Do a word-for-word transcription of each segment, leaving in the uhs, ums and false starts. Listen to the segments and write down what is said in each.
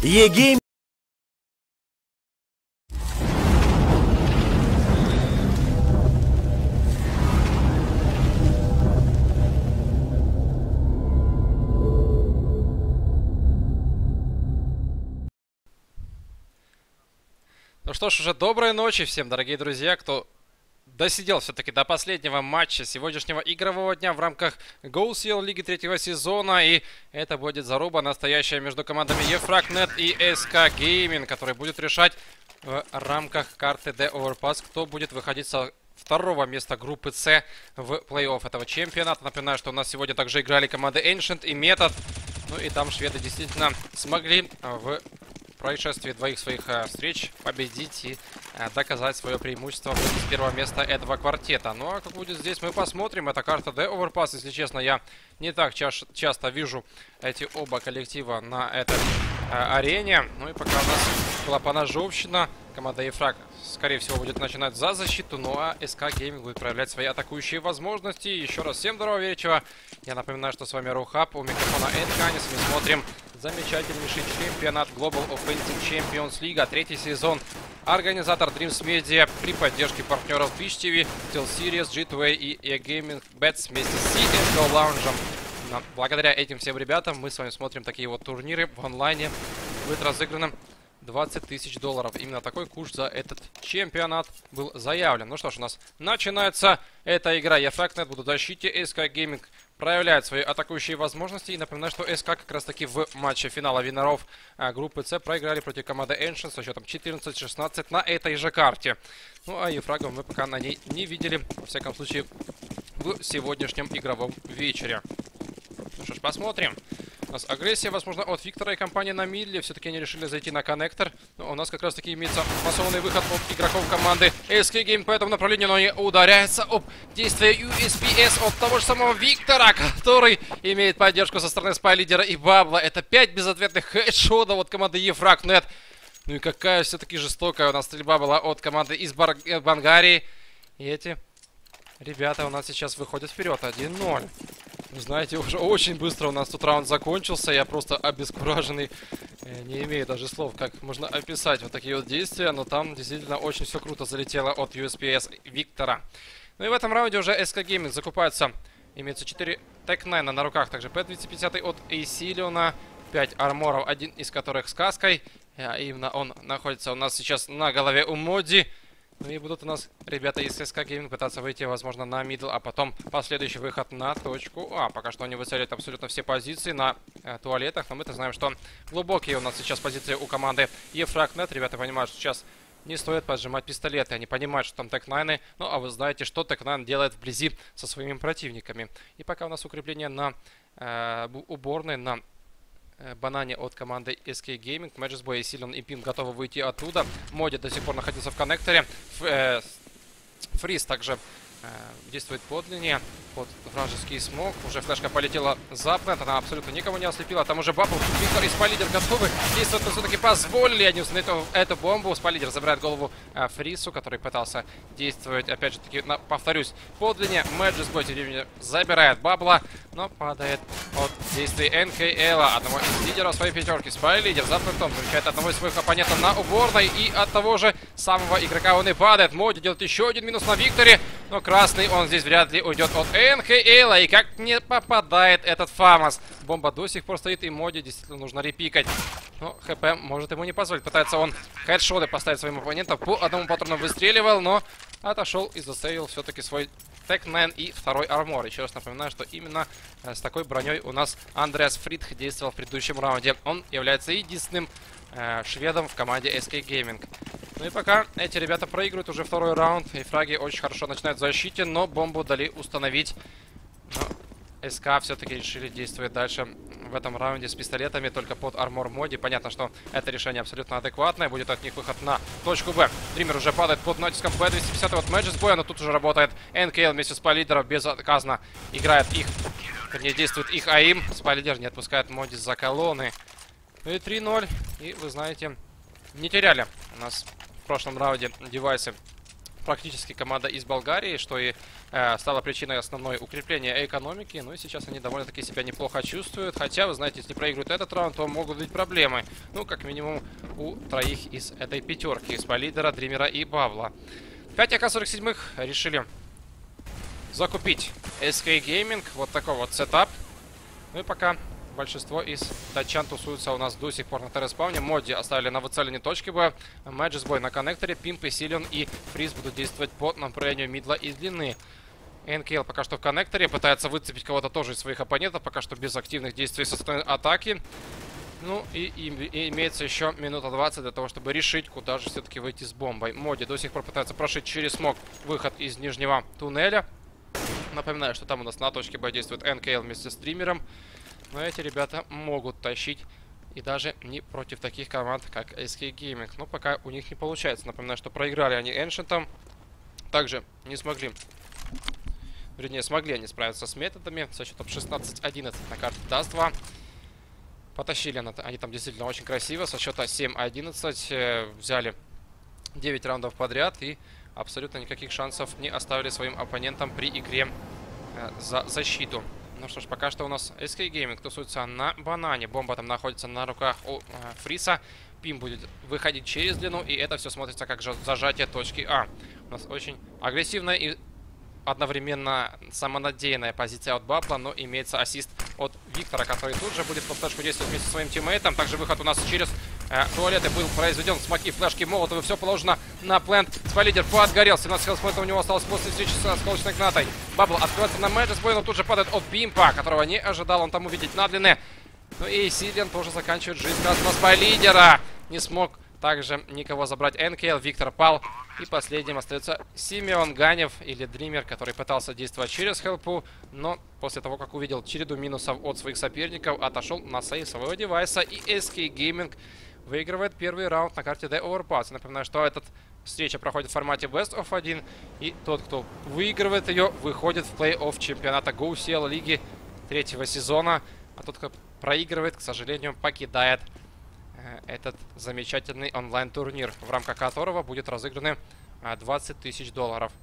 Егейм. Ну что ж, уже доброй ночи всем, дорогие друзья, кто досидел все-таки до последнего матча сегодняшнего игрового дня в рамках GoSeal Лиги третьего сезона. И это будет заруба настоящая между командами Ефраг.нет и эс ка Gaming, который будет решать в рамках карты The Overpass, кто будет выходить со второго места группы С в плей-офф этого чемпионата. Напоминаю, что у нас сегодня также играли команды Ancient и Метод. Ну и там шведы действительно смогли в происшествии двоих своих э, встреч победить и э, доказать свое преимущество с первого места этого квартета. Ну а как будет здесь, мы посмотрим. Это карта The Overpass. Если честно, я не так ча часто вижу эти оба коллектива на этой э, арене. Ну и пока у нас была поножовщина, команда Ефраг, скорее всего, будет начинать за защиту. Ну а эс ка Gaming будет проявлять свои атакующие возможности. Еще раз всем доброго вечера. Я напоминаю, что с вами Рухаб. У микрофона Энканис. Мы смотрим замечательнейший чемпионат Global Offensive Champions League, третий сезон. Организатор Dreams Media при поддержке партнеров Twitch ти ви, SteelSeries, джи ту эй и eGaming Bets вместе с си эс го Lounge. Но благодаря этим всем ребятам мы с вами смотрим такие вот турниры в онлайне. Будет разыграно двадцать тысяч долларов. Именно такой курс за этот чемпионат был заявлен. Ну что ж, у нас начинается эта игра. Ефраг.нет будут в защите. эс ка Gaming проявляет свои атакующие возможности. И напоминаю, что эс ка как раз таки в матче финала виноров а, группы С проиграли против команды Ancient со счетом четырнадцать шестнадцать на этой же карте. Ну а Ефрагов мы пока на ней не видели, во всяком случае, в сегодняшнем игровом вечере. Ну что ж, посмотрим. У нас агрессия, возможно, от Виктора и компании на мидле. Все-таки они решили зайти на коннектор. Но у нас как раз-таки имеется массованный выход от игроков команды эс ка Gaming по этому направлению. Но не ударяется об действие ю эс пи эс от того же самого Виктора, который имеет поддержку со стороны спай-лидера и Бабла. Это пять безответных хедшотов от команды Ефраг.нет. Ну и какая все-таки жестокая у нас стрельба была от команды из Бар... Бангарии. И эти ребята у нас сейчас выходят вперед. один ноль. Вы знаете, уже очень быстро у нас тут раунд закончился. Я просто обескураженный. Не имею даже слов, как можно описать вот такие вот действия. Но там действительно очень все круто залетело от ю эс пи эс Виктора. Ну и в этом раунде уже эс ка Gaming закупается. Имеется четыре Тек девять на руках. Также пэ двести пятьдесят от Эйсилиона. пять арморов, один из которых с каской. А именно он находится у нас сейчас на голове у Моди. Ну и будут у нас ребята из эс ка Gaming пытаться выйти, возможно, на мидл, а потом последующий выход на точку А. Пока что они выцеливают абсолютно все позиции на э, туалетах, но мы-то знаем, что глубокие у нас сейчас позиции у команды Ефраг.нет. Ребята понимают, что сейчас не стоит поджимать пистолеты. Они понимают, что там Тек девять. Ну, а вы знаете, что Тек девять делает вблизи со своими противниками. И пока у нас укрепление на э, уборной, на банане от команды эс ка Gaming. Мэджисбой и Силен и Пин готовы выйти оттуда. Моди до сих пор находится в коннекторе. Ф э, Фриз также э, действует подлиннее под вражеский смог. Уже флешка полетела за плент. Она абсолютно никого не ослепила. Там уже Бабл, Виктор и Спайлидер готовы действовать, но все-таки позволили они установить эту, эту бомбу. Спайлидер забирает голову э, Фрису, который пытался действовать, опять же таки, на, повторюсь, подлиннее. Мэджисбой забирает Бабла, но падает от действий эн ка эл, одного из лидеров своей пятерки. Спайлидер за плентом замечает одного из своих оппонентов на уборной, и от того же самого игрока он и падает. Моди делает еще один минус на Викторе, но красный он здесь вряд ли уйдет от эн ка эл, и как не попадает этот Фамас. Бомба до сих пор стоит, и Моди действительно нужно репикать. Но ХП может ему не позволить. Пытается он хедшоты поставить своим оппонентам. По одному патрону выстреливал, но отошел и засейвил все-таки свой Тек девять и второй армор. Еще раз напоминаю, что именно э, с такой броней у нас Андреас Фридх действовал в предыдущем раунде. Он является единственным э, шведом в команде эс ка Gaming. Ну и пока эти ребята проигрывают уже второй раунд. И фраги очень хорошо начинают в защите, но бомбу дали установить. Но эс ка все-таки решили действовать дальше в этом раунде с пистолетами, только под армор Моди. Понятно, что это решение абсолютно адекватное. Будет от них выход на точку Б. Дример уже падает под натиском пэ двести пятьдесят от Мэджисбоя, но тут уже работает эн ка эл вместе с Спайлидером. Безотказно играет их, вернее, действует их АИМ. Спайлидер не отпускает Моди за колонны. Ну и три ноль. И вы знаете, не теряли у нас в прошлом раунде девайсы практически команда из Болгарии, что и э, стало причиной основной укрепления экономики. Ну и сейчас они довольно-таки себя неплохо чувствуют. Хотя, вы знаете, если проигрывают этот раунд, то могут быть проблемы. Ну, как минимум, у троих из этой пятерки. Спайлидера, Дримера и Бабла. пять а ка сорок семь решили закупить эс кей Gaming. Вот такой вот сетап. Ну и пока большинство из датчан тусуются у нас до сих пор на терраспауне. Моди оставили на выцеливании точки Б. Мэджис Бой на коннекторе. Пимп и Силен и Фриз будут действовать по направлению мидла и длины. эн кей эл пока что в коннекторе. Пытается выцепить кого-то тоже из своих оппонентов. Пока что без активных действий со стороны атаки. Ну и, и, и имеется еще минута двадцать для того, чтобы решить, куда же все-таки выйти с бомбой. Моди до сих пор пытается прошить через смог выход из нижнего туннеля. Напоминаю, что там у нас на точке Б действует эн кей эл вместе с Дримером. Но эти ребята могут тащить. И даже не против таких команд, как эс кей Gaming. Но пока у них не получается. Напоминаю, что проиграли они Ancient'ом. Также не смогли. Вернее, смогли они справиться с методами. Со счетом шестнадцать одиннадцать на карте даст два. Потащили они там действительно очень красиво. Со счета семь одиннадцать э, взяли девять раундов подряд. И абсолютно никаких шансов не оставили своим оппонентам при игре э, за защиту. Ну что ж, пока что у нас эс кей Gaming тусуется на банане. Бомба там находится на руках у э, Фриса. Пим будет выходить через длину. И это все смотрится как зажатие точки А. У нас очень агрессивная и одновременно самонадеянная позиция от Бабла. Но имеется ассист от Виктора, который тут же будет по флешку действовать вместе со своим тиммейтом. Также выход у нас через э, туалеты был произведен. Смоки, флешки, молотовы. Все положено на плент. Спайлидер подгорел. семнадцать хелспоинтов у него осталось после встречи с осколочной гнатой. Бабл открывается на Мэджис Бой, но тут же падает от Пимпа, которого не ожидал он там увидеть на длине. Ну и Силен тоже заканчивает жизнь красного Спайлидера. Не смог также никого забрать эн кей эл. Виктор пал. И последним остается Симеон Ганев или Дример, который пытался действовать через хелпу, но после того, как увидел череду минусов от своих соперников, отошел на сейв своего девайса. И эс кей Gaming выигрывает первый раунд на карте The Overpass. Напоминаю, что эта встреча проходит в формате Best of один. И тот, кто выигрывает ее, выходит в плей-офф чемпионата Go си эл лиги третьего сезона. А тот, кто проигрывает, к сожалению, покидает этот замечательный онлайн-турнир, в рамках которого будет разыграны двадцать тысяч долларов.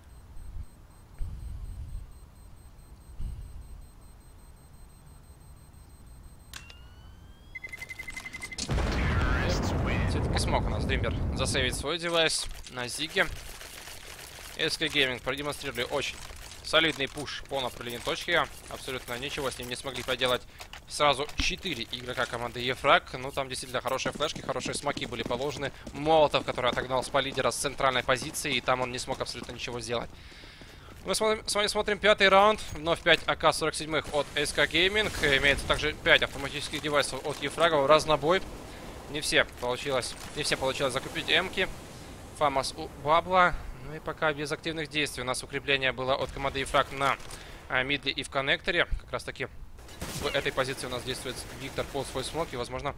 Все-таки смог у нас Дример засейвить свой девайс на Зиге. эс кей Gaming продемонстрировали очень солидный пуш по направлению точки. Абсолютно ничего с ним не смогли поделать сразу четыре игрока команды Ефраг. Ну, там действительно хорошие флешки, хорошие смоки были положены. Молотов, который отогнал Спайлидера с центральной позиции, и там он не смог абсолютно ничего сделать. Мы смотрим, с вами смотрим пятый раунд. Вновь пять а ка сорок семь от эс кей Gaming. Имеется также пять автоматических девайсов от Ефрага. Разнобой. Не все получилось, не всем получилось закупить эмки. Фамас у Бабла. Ну и пока без активных действий. У нас укрепление было от команды Ефраг на а, мидле и в коннекторе. Как раз таки в этой позиции у нас действует Виктор под свой смог. И, возможно,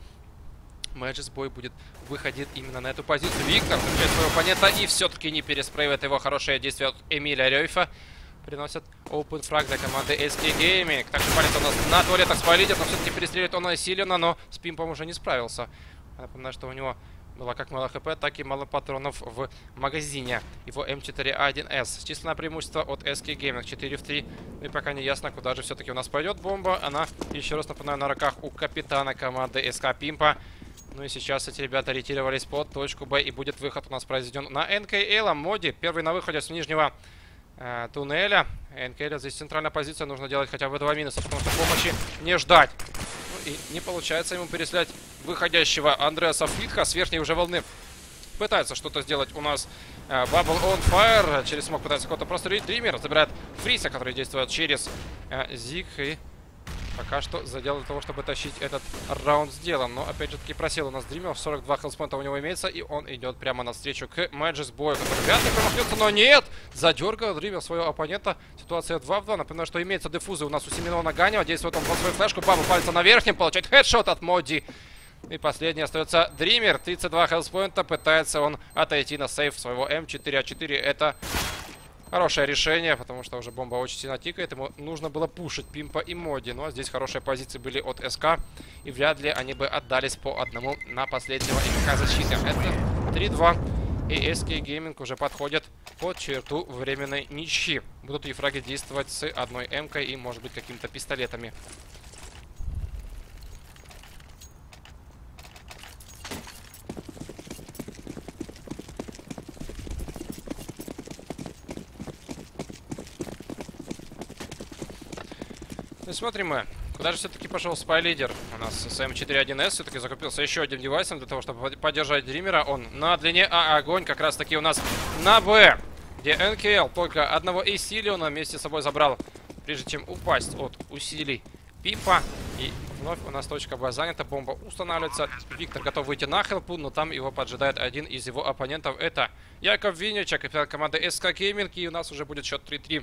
Мэджис Бой будет выходить именно на эту позицию. Виктор встречает своего оппонента и все-таки не переспрейвает его. Хорошее действие от Эмиля Рёйфа. Приносит open фраг для команды эс кей Gaming. Также палец у нас на туалетах Спайлидер, но все-таки перестреливает он на Силена, но с Пимпом уже не справился. Напоминаю, что у него было как мало хп, так и мало патронов в магазине. Его эм четыре а один эс. Численное преимущество от эс кей Gaming четыре в три. И пока не ясно, куда же все-таки у нас пойдет бомба. Она, еще раз напоминаю, на руках у капитана команды эс кей Пимпа. Ну и сейчас эти ребята ориентировались под точку Б. И будет выход у нас произведен на эн кей эл. Моди первый на выходе с нижнего э, туннеля. эн кей эл здесь центральная позиция. Нужно делать хотя бы два минуса, потому что помощи не ждать. Ну и не получается ему переслать выходящего Андреаса Флитха с верхней уже волны. Пытается что-то сделать у нас э, Bubble on Fire. Через смог пытается кого-то прострелить. Дример забирает Фриса, который действует через э, Зиг. И пока что задел для того, чтобы тащить этот раунд сделан. Но опять же таки просел у нас Дример. сорок два хелспоинта у него имеется. И он идет прямо навстречу к Мэджис Бою, который вряд ли промахнется. Но нет! Задергал Дример своего оппонента. Ситуация два в два. Напоминаю, что имеется дефузы у нас у Семенона Ганева. Действует он под свою флешку. Бабл пальца на верхнем. Получает хедшот от Моди. И последний остается Дример. тридцать два хелспоинта. Пытается он отойти на сейв своего эм четыре а четыре. Это хорошее решение, потому что уже бомба очень сильно тикает. Ему нужно было пушить Пимпа и Моди. Но здесь хорошие позиции были от СК. И вряд ли они бы отдались по одному на последнего игрока защиты. Это три два. и эс кей Gaming уже подходят под черту временной ничьи. Будут и фраги действовать с одной эмкой и, может быть, какими-то пистолетами. Ну и смотрим мы. Куда же все-таки пошел спай-лидер? У нас с эм четыре один эс все-таки закупился еще одним девайсом для того, чтобы поддержать Дримера. Он на длине, а огонь как раз-таки у нас на Б, где эн кей эл только одного Эйсилиона вместе с собой забрал, прежде чем упасть от усилий Пипа. И вновь у нас точка Б занята, бомба устанавливается. Виктор готов выйти на хелпу, но там его поджидает один из его оппонентов. Это Яков Виннича, капитан команды эс ка Gaming, и у нас уже будет счет три-три.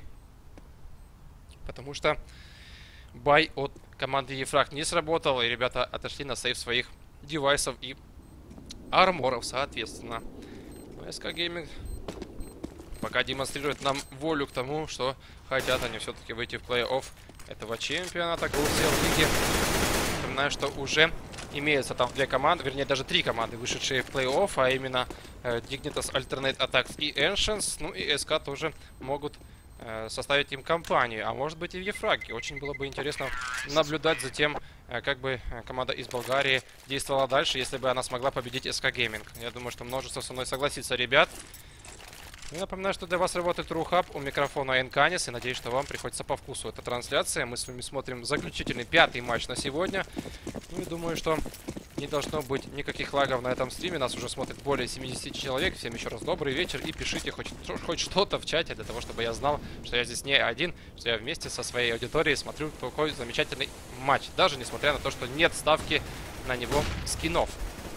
Потому что бай от команды Ефраг не сработал, и ребята отошли на сейв своих девайсов и арморов, соответственно. эс ка Gaming пока демонстрирует нам волю к тому, что хотят они все-таки выйти в плей-офф этого чемпионата Гоусел Лиги. Напоминаю, что уже имеются там две команды, вернее даже три команды, вышедшие в плей-офф, а именно э, Dignitas, Alternate Attacks и Ancients. Ну и СК тоже могут составить им компанию, а может быть и в Ефраге. Очень было бы интересно наблюдать за тем, как бы команда из Болгарии действовала дальше, если бы она смогла победить эс ка Gaming. Я думаю, что множество со мной согласится, ребят. Я напоминаю, что для вас работает Рухаб, у микрофона Энканис, и надеюсь, что вам приходится по вкусу эта трансляция. Мы с вами смотрим заключительный пятый матч на сегодня. Ну и думаю, что не должно быть никаких лагов на этом стриме. Нас уже смотрит более семидесяти человек. Всем еще раз добрый вечер. И пишите хоть, хоть что-то в чате, для того, чтобы я знал, что я здесь не один, что я вместе со своей аудиторией смотрю такой замечательный матч. Даже несмотря на то, что нет ставки на него скинов.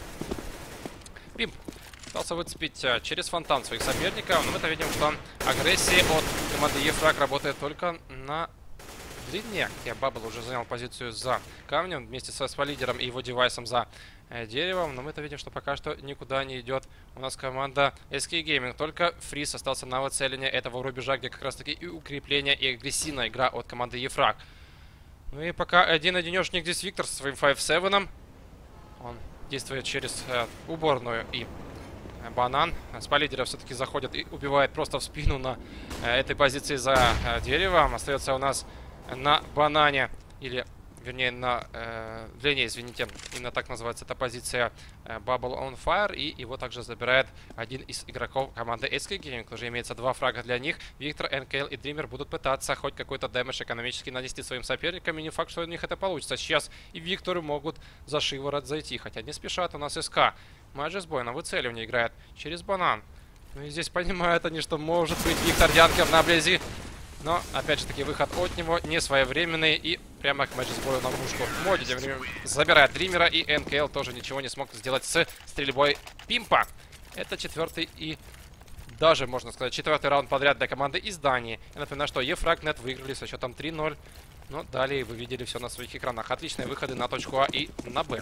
Пимп пытался выцепить а, через фонтан своих соперников. Но мы-то видим, что агрессия от команды Ефраг работает только на длине. Хотя Бабл уже занял позицию за камнем вместе со спай-лидером и его девайсом за э, деревом. Но мы-то видим, что пока что никуда не идет у нас команда эс кей Gaming. Только Фриз остался на выцеливании этого рубежа, где как раз-таки и укрепление, и агрессивная игра от команды Ефраг. Ну и пока один-одинешник здесь Виктор со своим пять семь. Он действует через э, уборную и э, банан. Спай-лидера все-таки заходит и убивает просто в спину на э, этой позиции за э, деревом. Остается у нас на банане, или, вернее, на э, длине, извините, именно так называется эта позиция, э, Bubble on Fire, и его также забирает один из игроков команды эс кей Gaming. Уже имеется два фрага для них. Виктор, эн кей эл и Дример будут пытаться хоть какой-то дэмэдж экономически нанести своим соперникам, и не факт, что у них это получится. Сейчас и Виктору могут за шиворот зайти, хотя не спешат у нас СК. Маджесбой на выцеливание играет через банан. Ну и здесь понимают они, что может быть Виктор Янков наблизи. Но, опять же таки, выход от него не своевременный, и прямо к Маджесбою на мушку. Моди тем временем забирает Дримера, и эн кей эл тоже ничего не смог сделать с стрельбой Пимпа. Это четвертый и даже, можно сказать, четвертый раунд подряд для команды из Дании. Я напоминаю, что Ефрагнет выиграли со счетом три ноль. Но далее вы видели все на своих экранах. Отличные выходы на точку А и на Б.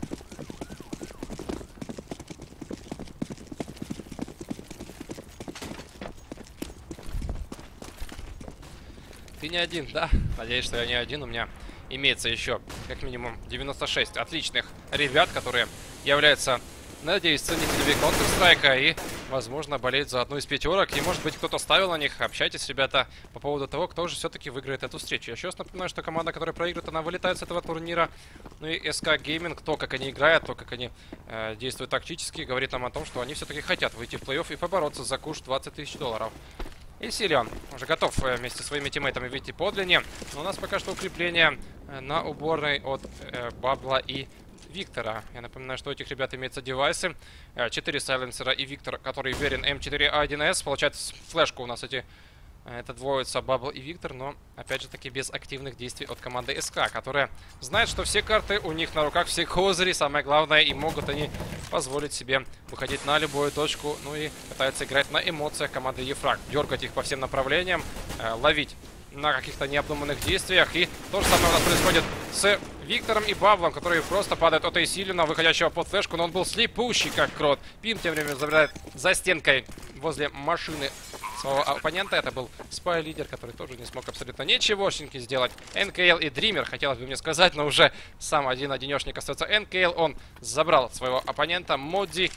Ты не один, да? Надеюсь, что я не один. У меня имеется еще как минимум девяносто шесть отличных ребят, которые являются, надеюсь, ценителями Counter-Strike и, возможно, болеют за одну из пятерок. И, может быть, кто-то ставил на них. Общайтесь, ребята, по поводу того, кто же все-таки выиграет эту встречу. Я еще раз напоминаю, что команда, которая проигрывает, она вылетает с этого турнира. Ну и эс ка Gaming, то, как они играют, то, как они э, действуют тактически, говорит нам о том, что они все-таки хотят выйти в плей-офф и побороться за куш двадцать тысяч долларов. И Силион уже готов вместе со своими тиммейтами выйти под линию. Но у нас пока что укрепление на уборной от э, Бабла и Виктора. Я напоминаю, что у этих ребят имеются девайсы. четыре сайленсера и Виктор, который верен эм четыре а один эс. Получает флешку у нас эти... Это двоится Бабл и Виктор, но, опять же таки, без активных действий от команды СК, которая знает, что все карты у них на руках, все козыри, самое главное, и могут они позволить себе выходить на любую точку, ну и пытаются играть на эмоциях команды Ефраг, дергать их по всем направлениям, э, ловить на каких-то необдуманных действиях, и то же самое у нас происходит с Виктором и Баблом, которые просто падают от Эйсилина, выходящего под флешку, но он был слепущий, как крот. Пим тем временем забирает за стенкой возле машины своего оппонента. Это был спай-лидер, который тоже не смог абсолютно ничегошеньки сделать. эн кей эл и Дример, хотелось бы мне сказать, но уже сам один-одинешник остается. эн кей эл, он забрал своего оппонента. Моди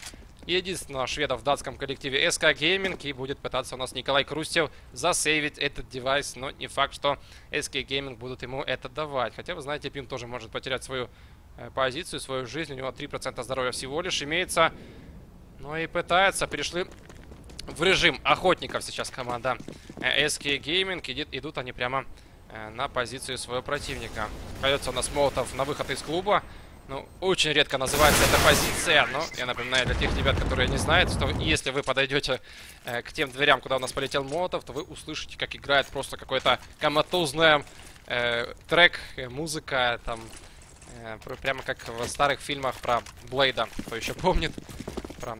единственного шведа в датском коллективе эс кей Gaming. И будет пытаться у нас Николай Крустев засейвить этот девайс. Но не факт, что эс кей Gaming будут ему это давать. Хотя, вы знаете, Пим тоже может потерять свою э, позицию, свою жизнь. У него три процента здоровья всего лишь имеется. Ну и пытается. Перешли в режим охотников сейчас команда э, эс кей Gaming. Идет, идут они прямо э, на позицию своего противника. Поется у нас Молотов на выход из клуба. Ну, очень редко называется эта позиция, но я напоминаю для тех ребят, которые не знают, что если вы подойдете э, к тем дверям, куда у нас полетел Молотов, то вы услышите, как играет просто какой-то коматозный э, трек, э, музыка, там, э, прямо как в старых фильмах про Блейда, кто еще помнит, про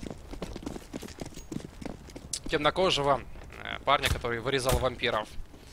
темнокожего э, парня, который вырезал вампиров.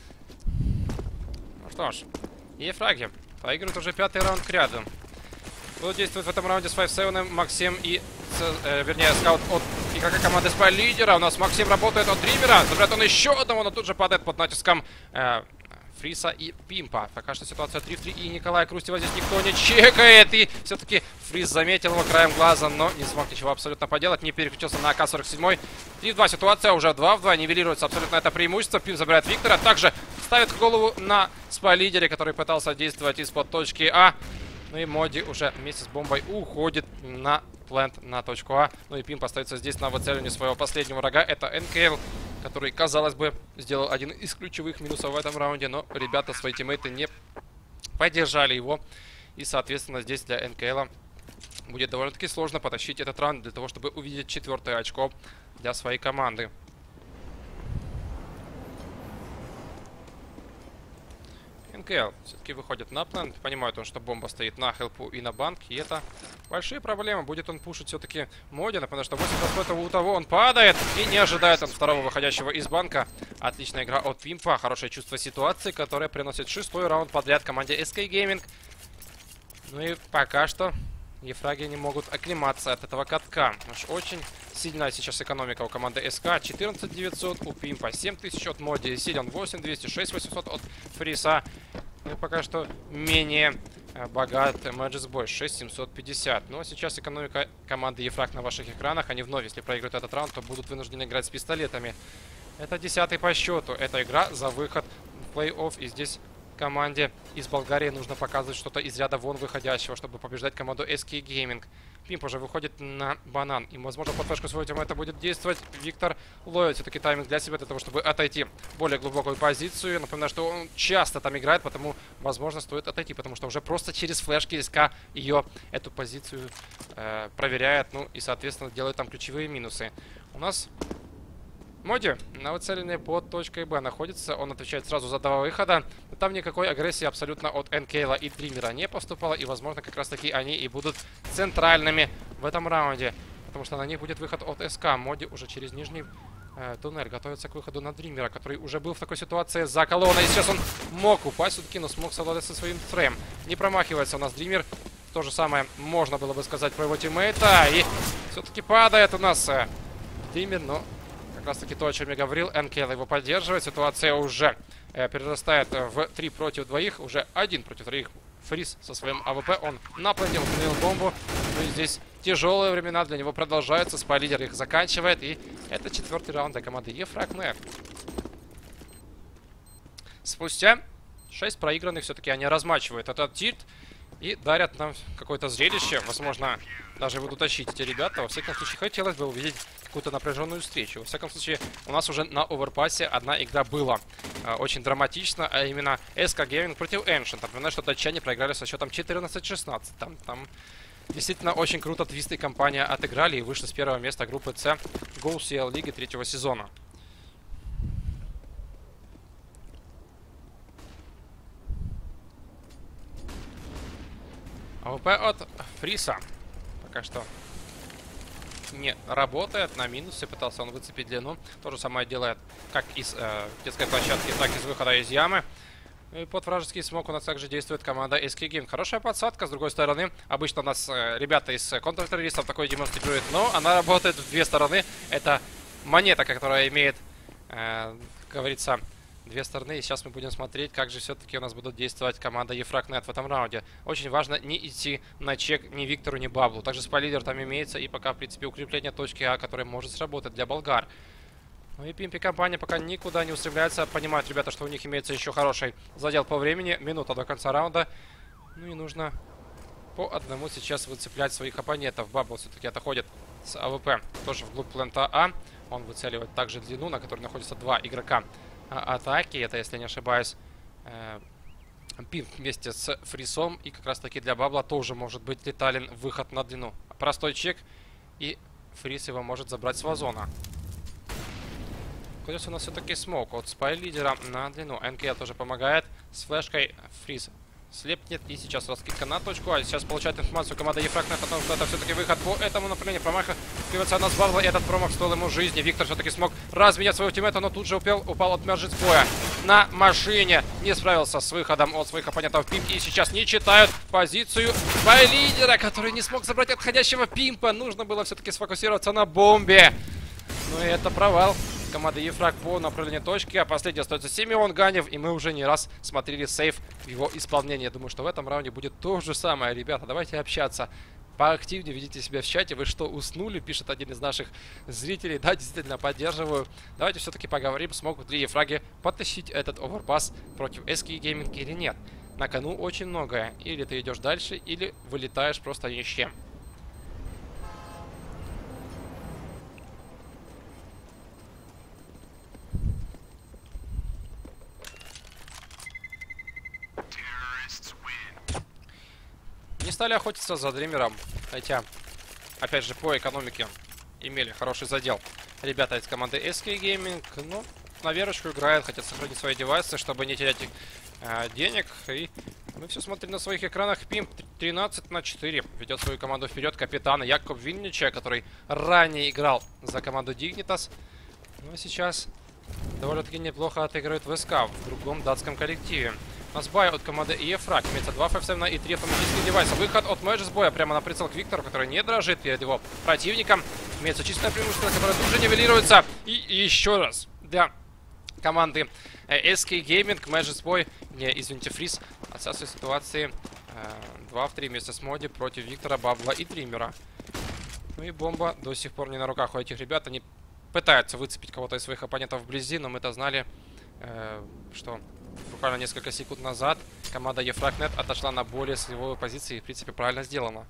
Ну что ж, и фраги. Проигрывает уже пятый раунд к ряду. Будут действовать в этом раунде с пять семь Максим и, э, вернее, скаут от игрока команды Spy лидера. У нас Максим работает от Дримера. Забирает он еще одного, но тут же падает под натиском э, Фриса и Пимпа. Пока что ситуация три в три, и Николая Крустева здесь никто не чекает. И все-таки Фрис заметил его краем глаза, но не смог ничего абсолютно поделать. Не переключился на а ка сорок семь. три в два ситуация, уже два в два. Нивелируется абсолютно это преимущество. Пимп забирает Виктора. Также ставит голову на Spy лидере, который пытался действовать из-под точки А. Ну и Моди уже вместе с бомбой уходит на плент на точку А. Ну и Пимп остается здесь на выцеливании своего последнего врага. Это эн кей эл, который, казалось бы, сделал один из ключевых минусов в этом раунде. Но ребята, свои тиммейты, не поддержали его. И, соответственно, здесь для эн кей эл будет довольно-таки сложно потащить этот раунд для того, чтобы увидеть четвертое очко для своей команды. эн кей эл все-таки выходит на план. Понимает он, что бомба стоит на хелпу и на банк. И это большие проблемы. Будет он пушить все-таки Моди. Напоминаю, что восемь процентов у того он падает. И не ожидает он второго выходящего из банка. Отличная игра от Пимпа. Хорошее чувство ситуации, которое приносит шестой раунд подряд команде эс кей Gaming. Ну и пока что ефраги не могут оклематься от этого катка. Уж очень сильная сейчас экономика у команды эс ка. четырнадцать девятьсот у Пимпа, семь тысяч от Моди, Силен восемь двести, шесть восемьсот от Фриса. Ну и пока что менее богат Magic Boy, шесть семьсот пятьдесят. Но сейчас экономика команды ефраг на ваших экранах. Они вновь, если проиграют этот раунд, то будут вынуждены играть с пистолетами. Это десятый по счету. Это игра за выход в плей-офф. И здесь команде из Болгарии нужно показывать что-то из ряда вон выходящего, чтобы побеждать команду эс кей Gaming. Пимп уже выходит на банан. И, возможно, под флешку своего тима это будет действовать. Виктор ловит все-таки тайминг для себя, для того, чтобы отойти в более глубокую позицию. Напоминаю, что он часто там играет, потому, возможно, стоит отойти, потому что уже просто через флешки СК ее, эту позицию э, проверяет, ну и, соответственно, делает там ключевые минусы. У нас Моди на выцелении под точкой Б находится. Он отвечает сразу за два выхода. Но там никакой агрессии абсолютно от эн кей эл и Дримера не поступало. И, возможно, как раз таки они и будут центральными в этом раунде. Потому что на них будет выход от эс ка. Моди уже через нижний э, туннель готовится к выходу на Дримера, который уже был в такой ситуации за колонной. И сейчас он мог упасть все-таки, но смог совладать со своим стреем. Не промахивается у нас Дример. То же самое можно было бы сказать про его тиммейта. И все-таки падает у нас э, Дример, но... Как раз таки то, о чем я говорил, эн кей эл его поддерживает. Ситуация уже э, перерастает в три против двоих. Уже один против троих. Фрис со своим а вэ пэ. Он наплодил, установил бомбу. Ну и здесь тяжелые времена для него продолжаются. Spy лидер их заканчивает. И это четвертый раунд для команды ефраг. Спустя шесть проигранных все-таки они размачивают этот тильт. И дарят нам какое-то зрелище. Возможно, даже будут тащить эти ребята. Во всяком случае, хотелось бы увидеть какую-то напряженную встречу. Во всяком случае, у нас уже на оверпассе одна игра была э, очень драматична, а именно эс кей Gaming против Ancient. Напоминаю, что датчане проиграли со счетом четырнадцать шестнадцать. Там, там действительно очень круто Твист и компания отыграли и вышли с первого места группы С гоу си эл лиги третьего сезона. а вэ пэ от Фриса пока что не работает, на минусе. Пытался он выцепить длину. То же самое делает как из э, детской площадки, так и из выхода из ямы. И под вражеский смог у нас также действует команда эс кей Gaming. Хорошая подсадка, с другой стороны. Обычно у нас э, ребята из контртеррористов такое демонстрируют, но она работает в две стороны. Это монета, которая имеет, э, как говорится, две стороны. И сейчас мы будем смотреть, как же все-таки у нас будут действовать команда Ефрагнет в этом раунде. Очень важно не идти на чек ни Виктору, ни Баблу. Также спойлер там имеется. И пока, в принципе, укрепление точки А, которое может сработать для болгар. Ну и Пимпи компания пока никуда не устремляется. Понимают ребята, что у них имеется еще хороший задел по времени. Минута до конца раунда. Ну и нужно по одному сейчас выцеплять своих оппонентов. Бабл все-таки отходит с АВП. Тоже вглубь плента А. Он выцеливает также длину, на которой находятся два игрока атаки. Это, если не ошибаюсь, э, Пимп вместе с Фрисом. И как раз таки для Бабла тоже может быть летален выход на длину. Простой чек. И Фрис его может забрать с вазона. Кладется у нас все-таки смок от спай-лидера на длину. эн кей эл тоже помогает. С флешкой Фрис слепнет. И сейчас раскидка на точку. А сейчас получает информацию команда Ефрагнет о том, что это все-таки выход по этому направлению. Промаха впивается на Бабла. И этот промах стоил ему жизни. Виктор все-таки смог разменять своего тиммейта, но тут же упал, упал от Мержит с боя. На машине не справился с выходом от своих оппонентов Пимп. И сейчас не читают позицию спай-лидера, который не смог забрать отходящего Пимпа. Нужно было все-таки сфокусироваться на бомбе. Ну и это провал команда Ефраг по направлению точки. А последний остается Симеон Ганев. И мы уже не раз смотрели сейф в его исполнении. Я думаю, что в этом раунде будет то же самое. Ребята, давайте общаться. Поактивнее ведите себя в чате. Вы что, уснули? Пишет один из наших зрителей. Да, действительно, поддерживаю. Давайте все-таки поговорим, смогут ли Ефраги потащить этот оверпасс против эс кей Gaming или нет. На кону очень многое. Или ты идешь дальше, или вылетаешь просто ни с чем. Не стали охотиться за Дримером, хотя, опять же, по экономике имели хороший задел. Ребята из команды эс кей Gaming, ну, на верочку играют, хотят сохранить свои девайсы, чтобы не терять э, денег. И мы все смотрим на своих экранах. Пимп тринадцать на четыре ведет свою команду вперед. Капитана Якоб Виннича, который ранее играл за команду Dignitas. Ну, а сейчас довольно-таки неплохо отыгрывает ВСК в другом датском коллективе. У нас бай от команды Ефраг. Имеется два эф семь и три автоматических девайса. Выход от Мэджи с боя прямо на прицел к Виктору, который не дрожит перед его противником. Имеется численное преимущество, которое тут же нивелируется. И еще раз для команды эс кей Gaming. Мэджи с бой, не, извините, Фриз. Отсутствие ситуации два в три вместе с Моди против Виктора, Бабла и Дримера. Ну и бомба до сих пор не на руках у этих ребят. Они пытаются выцепить кого-то из своих оппонентов вблизи, но мы-то знали, э, что буквально несколько секунд назад команда Ефрагнет отошла на более сливовой позиции и, в принципе, правильно сделано.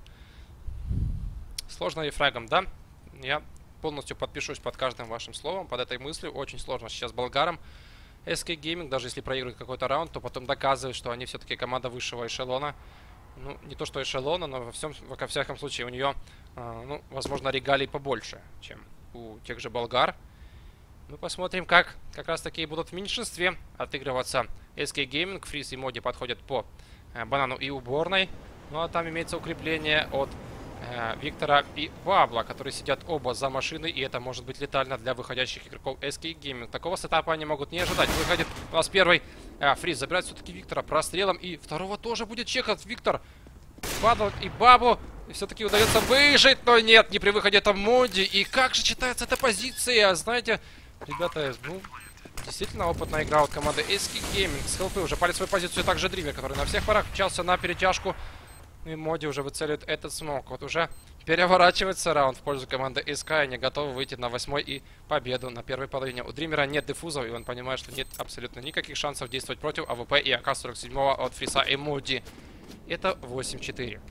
Сложно Ефрагом, да? Я полностью подпишусь под каждым вашим словом, под этой мыслью. Очень сложно сейчас болгарам. эс кей Gaming, даже если проигрывает какой-то раунд, то потом доказывает, что они все-таки команда высшего эшелона. Ну, не то что эшелона, но во, всем, во всяком случае у нее, э, ну, возможно, регалий побольше, чем у тех же болгар. Мы посмотрим, как как раз таки будут в меньшинстве отыгрываться эс кей Gaming. Фриз и Моди подходят по э, банану и уборной. Ну а там имеется укрепление от э, Виктора и Бабла, которые сидят оба за машиной. И это может быть летально для выходящих игроков эс кей Gaming. Такого сетапа они могут не ожидать. Выходит у нас первый э, Фриз. Забирает все-таки Виктора прострелом. И второго тоже будет чекать. Виктор падал и Бабу. Все-таки удается выжить, но нет, не при выходе это Моди. И как же читается эта позиция? Знаете, ребята, ну, действительно опытная игра от команды эс кей Gaming. С хелпы уже палит свою позицию также Дример, который на всех парах мчался на перетяжку. И Моди уже выцеливает этот смок. Вот уже переворачивается раунд в пользу команды СК. И они готовы выйти на восьмой и победу на первой половине. У Дримера нет диффузов, и он понимает, что нет абсолютно никаких шансов действовать против АВП и АК сорок семь от Фриса и Моди. Это восемь четыре.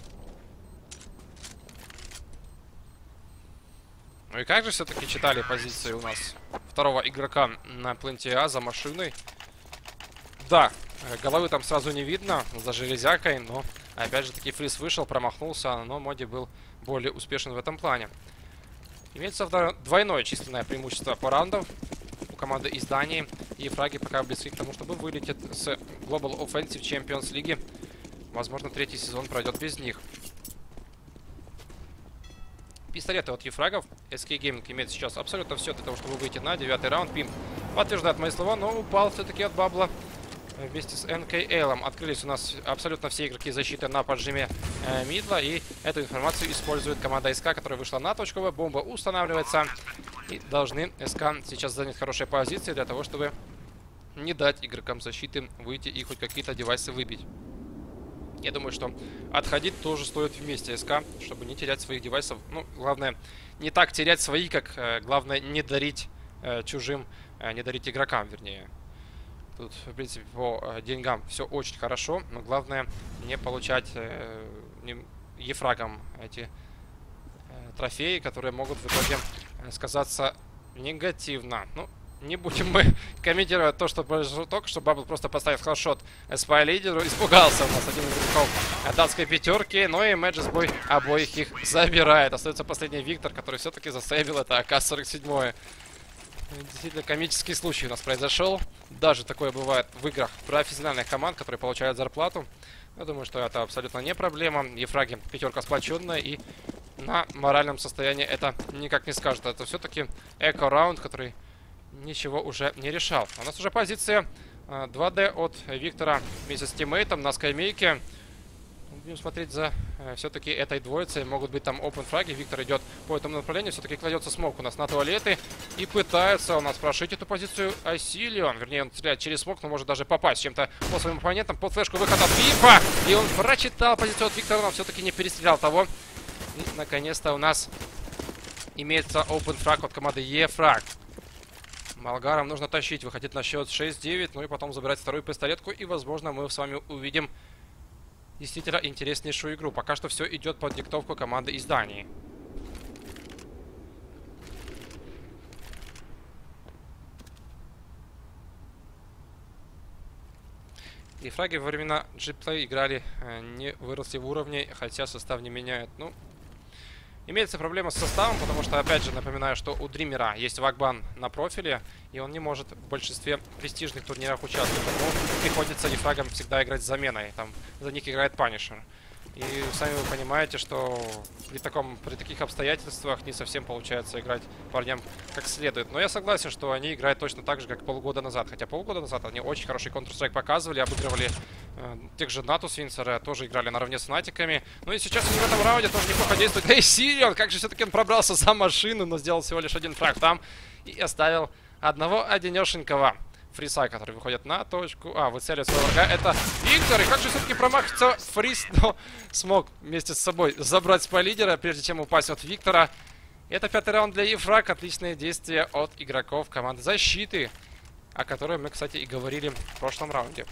Ну и как же все-таки читали позиции у нас второго игрока на пленте А за машиной? Да, головы там сразу не видно за железякой, но опять же таки Фриз вышел, промахнулся, но Моди был более успешен в этом плане. Имеется двойное численное преимущество по раундам у команды из Дании. И фраги пока близки к тому, чтобы вылететь с Global Offensive Champions League. Возможно, третий сезон пройдет без них. Пистолеты от Ефрагов. эс кей Gaming имеет сейчас абсолютно все для того, чтобы выйти на девятый раунд. Пимп подтверждает мои слова, но упал все-таки от Бабла вместе с эн кей эл. Открылись у нас абсолютно все игроки защиты на поджиме э, мидла. И эту информацию использует команда СК, которая вышла на точку В. Бомба устанавливается. И должны СК сейчас занять хорошие позиции для того, чтобы не дать игрокам защиты выйти и хоть какие-то девайсы выбить. Я думаю, что отходить тоже стоит вместе СК, чтобы не терять своих девайсов. Ну, главное, не так терять свои, как э, главное не дарить э, чужим, э, не дарить игрокам, вернее. Тут, в принципе, по э, деньгам все очень хорошо, но главное не получать э, не, ефрагом эти э, трофеи, которые могут в итоге э, сказаться негативно. Ну, не будем мы комментировать то, что произошло только что. Бабл просто поставил хедшот спай лидеру. Испугался у нас один из игроков датской пятерки. Но и Мэджисбой обоих их забирает. Остается последний Виктор, который все-таки засейвил это А К сорок семь. Действительно комический случай у нас произошел. Даже такое бывает в играх профессиональных команд, которые получают зарплату. Я думаю, что это абсолютно не проблема. Ефраги пятерка сплоченная, и на моральном состоянии это никак не скажет. Это все-таки эко-раунд, который ничего уже не решал. У нас уже позиция э, два дэ от Виктора вместе с тиммейтом на скамейке. Будем смотреть за э, все-таки этой двоицей. Могут быть там open фраги. Виктор идет по этому направлению. Все-таки кладется смок у нас на туалеты. И пытается у нас прошить эту позицию Асилион. Вернее, он стреляет через смок, но может даже попасть чем-то по своим оппонентам. Под флешку выход от Випа. И он прочитал позицию от Виктора, но все-таки не перестрелял того. И наконец-то у нас имеется open фраг от команды ефраг. Малгарам нужно тащить, выходить на счет шесть девять, ну и потом забирать вторую пистолетку. И, возможно, мы с вами увидим действительно интереснейшую игру. Пока что все идет под диктовку команды из Дании. И фраги во времена джи-плей играли, не выросли в уровне, хотя состав не меняет. Ну, имеется проблема с составом, потому что, опять же, напоминаю, что у Дримера есть вакбан на профиле, и он не может в большинстве престижных турнирах участвовать. Поэтому приходится ефрагам всегда играть с заменой. Там за них играет Панишер. И сами вы понимаете, что при, таком, при таких обстоятельствах не совсем получается играть парням как следует. Но я согласен, что они играют точно так же, как полгода назад. Хотя полгода назад они очень хороший Counter-Strike показывали, обыгрывали э, тех же Натус Винсера, тоже играли наравне с Натиками. Ну и сейчас они в этом раунде тоже неплохо действуют. Эй, Сирион, как же все-таки он пробрался за машину, но сделал всего лишь один фраг там и оставил одного одинешенького. Фриса, который выходит на точку. А, выцеливает своего врага. Это Виктор. И как же все-таки промахнется Фрис, но смог вместе с собой забрать спай-лидера, прежде чем упасть от Виктора. Это пятый раунд для ефраг. Отличные действия от игроков команды защиты, о которой мы, кстати, и говорили в прошлом раунде.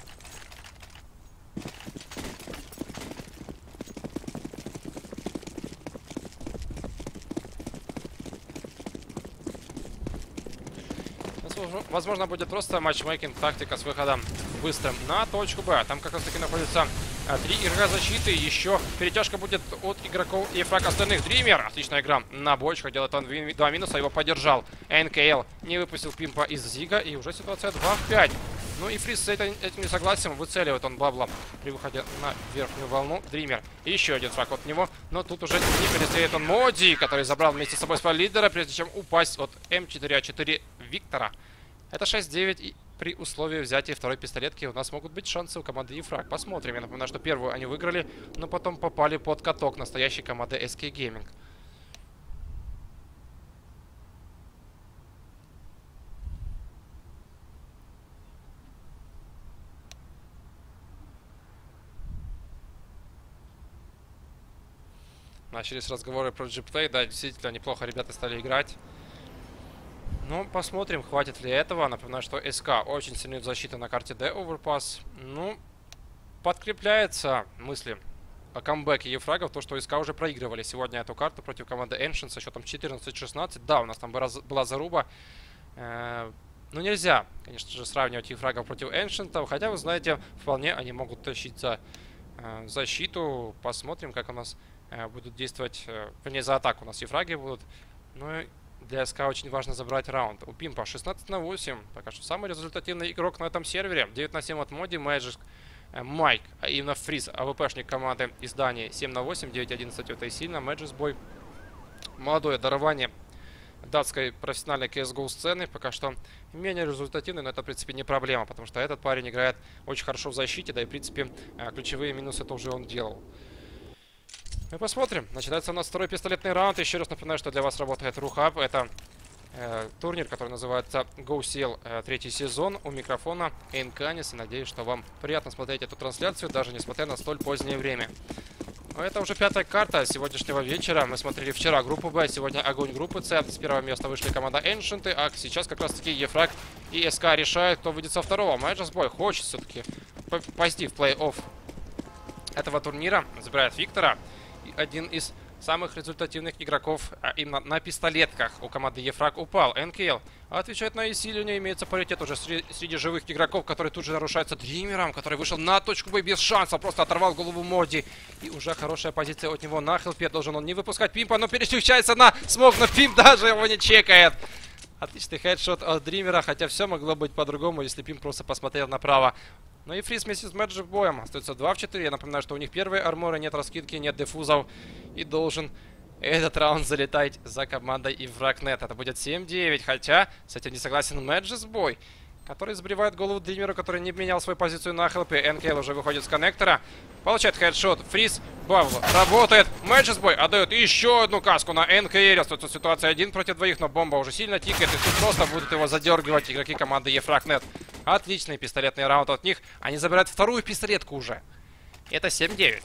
Возможно, будет просто матчмейкинг, тактика с выходом быстрым на точку Б. Там как раз таки находится а, три игрока защиты. Еще перетяжка будет от игроков и фраг остальных. Дример. Отличная игра на бочках. Делает он два минуса. Его поддержал эн кей эл. Не выпустил пимпа из Зига. И уже ситуация два в пять. Ну и Фриз с этим, этим не согласен. Выцеливает он бабла при выходе на верхнюю волну. Дример. И еще один фраг от него. Но тут уже не перестреляет он Моди, который забрал вместе с собой спай-лидера, прежде чем упасть от эм четыре а четыре Виктора. Это шесть девять, и при условии взятия второй пистолетки у нас могут быть шансы у команды ефраг. Посмотрим. Я напоминаю, что первую они выиграли, но потом попали под каток настоящей команды эс кей Gaming. Начались разговоры про джи-плей. Да, действительно, неплохо ребята стали играть. Ну, посмотрим, хватит ли этого. Напоминаю, что СК очень сильная защита на карте Д, Overpass. Ну, подкрепляется мысли о камбэке ефрагов, то, что СК уже проигрывали сегодня эту карту против команды Ancient со счетом четырнадцать шестнадцать. Да, у нас там была заруба. Э -э ну, нельзя, конечно же, сравнивать ефрагов против Ancient, хотя, вы знаете, вполне они могут тащить за э защиту. Посмотрим, как у нас э будут действовать, э вернее, за атаку у нас ефраги будут. Ну и для СК очень важно забрать раунд. У Пимпа шестнадцать на восемь. Пока что самый результативный игрок на этом сервере. девять на семь от Моди, Magic, Майк, а именно Фриз, АВПшник команды из Дании. семь на восемь, девять одиннадцать это и сильно. Мэджисбой. Молодое дарование датской профессиональной си эс го сцены. Пока что менее результативный, но это, в принципе, не проблема, потому что этот парень играет очень хорошо в защите, да и, в принципе, ключевые минусы тоже он делал. Мы посмотрим. Начинается у нас второй пистолетный раунд. Еще раз напоминаю, что для вас работает Рухаб. Это э, турнир, который называется Go си эл э, третий сезон. У микрофона Энканис. И надеюсь, что вам приятно смотреть эту трансляцию, даже несмотря на столь позднее время. Это уже пятая карта сегодняшнего вечера. Мы смотрели вчера группу Б, сегодня огонь группы С. С первого места вышли команда Ancient, а сейчас как раз таки Ефраг и СК решают, кто выйдет со второго. Мэджесбой хочет все-таки пойти в плей-офф этого турнира. Забирает Виктора. Один из самых результативных игроков а именно на пистолетках у команды Ефраг упал. эн кей эл отвечает на Исилине. Имеется паритет уже среди, среди живых игроков, который тут же нарушается Дримером, который вышел на точку Б без шанса. Просто оторвал голову Моди. И уже хорошая позиция от него на хелпе. Должен он не выпускать Пимпа, но переключается на смог. Но Пимп даже его не чекает. Отличный хедшот от Дримера, хотя все могло быть по-другому, если Пимп просто посмотрел направо. Ну и Фриз вместе с Мэджесбоем остается два в четыре. Я напоминаю, что у них первые арморы, нет раскидки, нет дефузов. И должен этот раунд залетать за командой Ефрагнет. Это будет семь девять, хотя с этим не согласен Мэджесбой, который сбривает голову Дримеру, который не менял свою позицию на хелпе. эн кей эл уже выходит с коннектора. Получает хедшот. Фриз, Бавл работает. Мэджесбой отдает еще одну каску на эн кей эл. Остается ситуация один против двоих, но бомба уже сильно тикает. И тут просто будут его задергивать игроки команды Ефрагнет. Отличный пистолетный раунд от них. Они забирают вторую пистолетку уже. Это семь девять.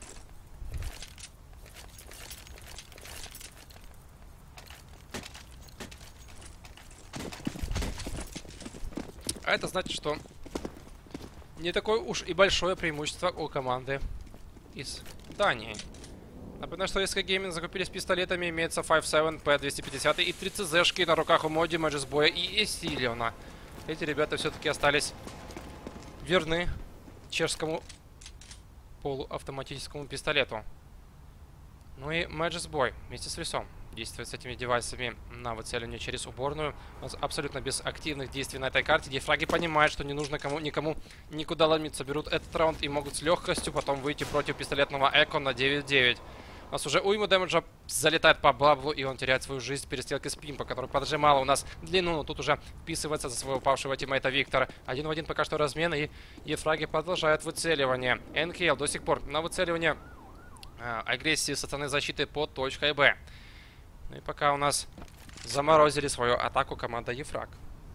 А это значит, что не такое уж и большое преимущество у команды из Дании. Напоминаю, что эс кей Gaming закупились пистолетами. Имеется пять семь, пэ двести пятьдесят и три цэ-шки на руках у Моди, Мэджесбоя и Исилиона. Эти ребята все-таки остались верны чешскому полуавтоматическому пистолету. Ну и Мэджесбой вместе с Фрисом действует с этими девайсами на выцеливание через уборную. Абсолютно без активных действий на этой карте. Ефраги понимают, что не нужно кому, никому никуда ломиться. Берут этот раунд и могут с легкостью потом выйти против пистолетного Эко на девять девять. У нас уже уйма дэмэджа залетает по Баблу, и он теряет свою жизнь перестрелкой с Пимпа, который поджимал у нас длину, но тут уже вписывается за своего упавшего тиммейта Виктора. Один в один пока что размен, и Ефраги продолжают выцеливание. эн кей эл до сих пор на выцеливание э, агрессии со стороны защиты под точкой Б. Ну и пока у нас заморозили свою атаку команда Ефраг.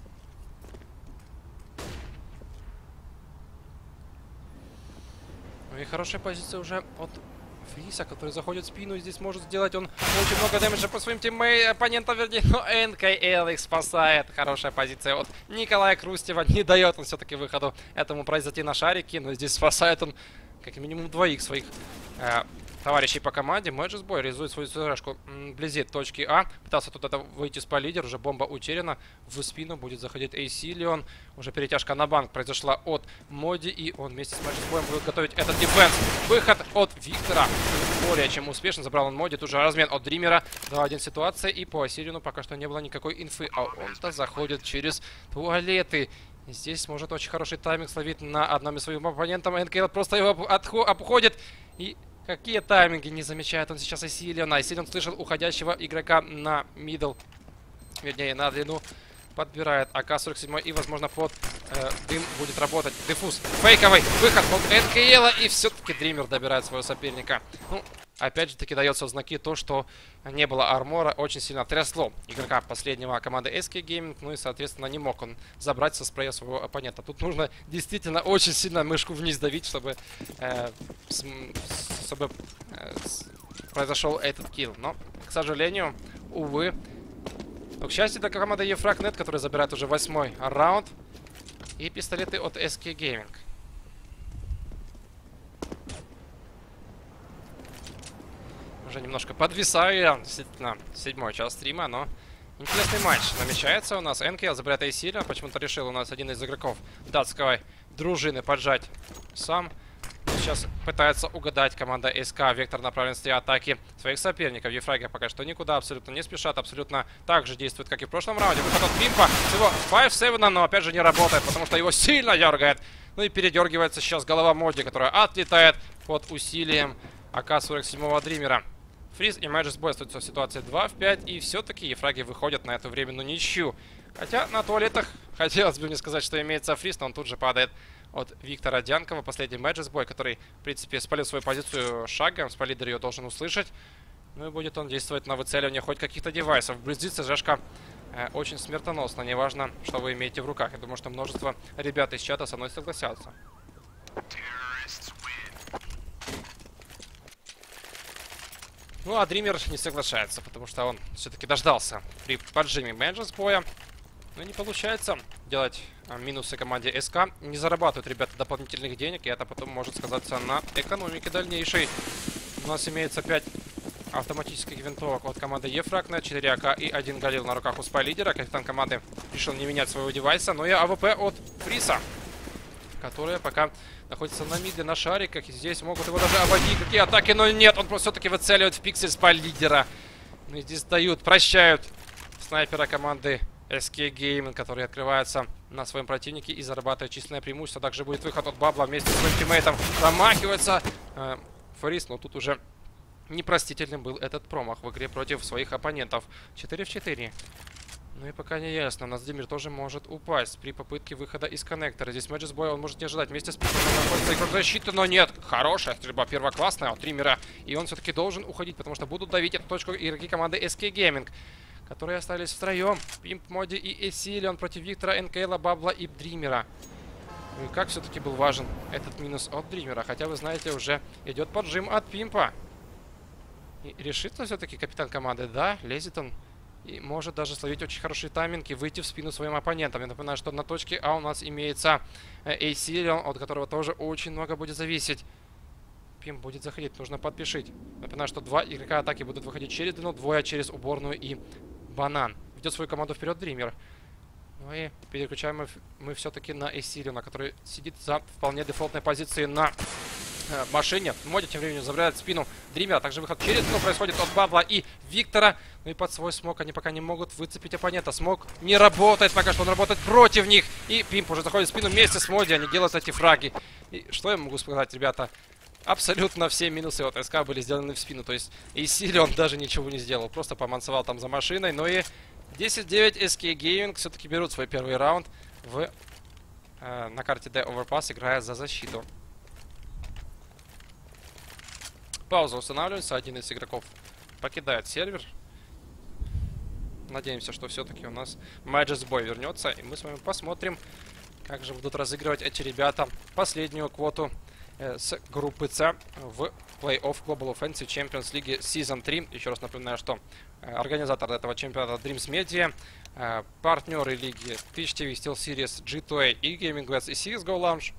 Ну и хорошая позиция уже от Фриса, который заходит в спину, и здесь может сделать он очень много дэмэджа по своим тиммейтам, оппонентам, вернее, но эн кей эл их спасает. Хорошая позиция от Николая Крустева, не дает он все-таки выходу этому произойти на шарике, но здесь спасает он как минимум двоих своих э, товарищей по команде. Мэджесбой реализует свою цэшку вблизи точки А. Пытался тут это выйти с полидер. Уже бомба утеряна. В спину будет заходить Исилион. Уже перетяжка на банк произошла от Моди. И он вместе с Мэджесбоем будет готовить этот дефенс. Выход от Виктора. Более чем успешно. Забрал он Моди. Тут же размен от Дримера. два один ситуация. И по Исилиону пока что не было никакой инфы. А он-то заходит через туалеты. Здесь может очень хороший тайминг словить на одном из своих оппонентов. эн кей эл просто его обходит. И какие тайминги не замечает он сейчас Исилиона. Исилион слышал уходящего игрока на мидл. Вернее, на длину. Подбирает а ка сорок семь и, возможно, под э, дым будет работать. Дефуз. Фейковый выход от эн кей эл. И все-таки Дример добирает своего соперника. Ну, опять же таки дается в знаки то, что не было армора. Очень сильно трясло игрока последнего команды эс кей Gaming. Ну и, соответственно, не мог он забрать со спрея своего оппонента. Тут нужно действительно очень сильно мышку вниз давить, чтобы, э, с, чтобы э, с, произошел этот килл. Но, к сожалению, увы. Но, к счастью, для команды Ефрагнет, которая забирает уже восьмой раунд. И пистолеты от эс кей Gaming. Уже немножко подвисаю я, действительно, седьмой час стрима, но интересный матч намечается у нас. эн кей эл забирает Исилиона, почему-то решил у нас один из игроков датской дружины поджать сам. Сейчас пытается угадать команда СК вектор направленности атаки своих соперников. Ефраги пока что никуда абсолютно не спешат, абсолютно так же действует, как и в прошлом раунде. Выход от Пимпа, всего пять семь, но опять же не работает, потому что его сильно дергает. Ну и передергивается сейчас голова Моди, которая отлетает под усилием а ка сорок семь Дримера. Фриз и Мэджесбой остаются в ситуации два в пять, и все-таки Ефраги выходят на эту временную ничью. Хотя на туалетах хотелось бы мне сказать, что имеется Фриз, но он тут же падает от Виктора Дянкова. Последний Мэджесбой, который, в принципе, спалил свою позицию шагом. Спалидер ее должен услышать. Ну и будет он действовать на выцеливание хоть каких-то девайсов. Вблизи ЦЖшка э, очень смертоносно. Неважно, что вы имеете в руках. Я думаю, что множество ребят из чата со мной согласятся. Ну, а Дример не соглашается, потому что он все-таки дождался при поджиме Мэджес боя. Но не получается делать а, минусы команде СК. Не зарабатывают ребята дополнительных денег, и это потом может сказаться на экономике дальнейшей. У нас имеется пять автоматических винтовок от команды Ефраг на четыре АК и один Галил на руках у спай-лидера. Капитан команды решил не менять своего девайса. Но и АВП от Фриса, которые пока находятся на миде, на шариках. И здесь могут его даже обойти. Какие атаки, но нет, он просто все-таки выцеливает в пиксель спай-лидера. Ну и здесь дают, прощают снайпера команды эс кей Gaming, который открывается на своем противнике и зарабатывает численное преимущество. Также будет выход от Бабла вместе с своим тиммейтом. Промахивается э, Фрис, но тут уже непростительным был этот промах в игре против своих оппонентов. четыре в четыре. Ну и пока не ясно. У нас Димир тоже может упасть при попытке выхода из коннектора. Здесь Мэджес бой он может не ожидать. Вместе с Пиком находится игрок защиты, но нет. Хорошая стрельба, первоклассная от Дримера. И он все-таки должен уходить, потому что будут давить эту точку игроки команды эс кей Gaming, которые остались втроем. Пимп, Моди и Эсилион против Виктора, НКЛа, Бабла и Дримера. Ну и как все-таки был важен этот минус от Дримера. Хотя, вы знаете, уже идет поджим от Пимпа. И решится все-таки капитан команды? Да, лезет он. И может даже словить очень хороший тайминг и выйти в спину своим оппонентам. Я напоминаю, что на точке А у нас имеется Эйсилион, от которого тоже очень много будет зависеть. Пимп будет заходить, нужно подпишить. Напоминаю, что два игрока атаки будут выходить через длину, двое через уборную и банан. Ведет свою команду вперед Дример. Ну и переключаем мы, мы все-таки на Эйсилиона, который сидит за вполне дефолтной позиции на э, машине. Моди тем временем забирает спину Дримера. Также выход через длину происходит от Бабла и Виктора. Ну и под свой смог они пока не могут выцепить оппонента. Смог не работает пока что, он работает против них. И Пимп уже заходит в спину вместе с Моди. Они делают эти фраги. И что я могу сказать, ребята? Абсолютно все минусы от СК были сделаны в спину. То есть Эйсилион даже ничего не сделал. Просто помансовал там за машиной. Ну и десять девять эс кей Gaming все-таки берут свой первый раунд в, э, на карте D Overpass, играя за защиту. Пауза устанавливается. Один из игроков покидает сервер. Надеемся, что все-таки у нас Мэджес бой вернется. И мы с вами посмотрим, как же будут разыгрывать эти ребята последнюю квоту с группы С в плей-офф Global Offensive Champions League Season три. Еще раз напоминаю, что организатор этого чемпионата Dreams Media, партнеры лиги Twitch ти ви, SteelSeries, джи ту эй и Gaming West и си эс го Lounge.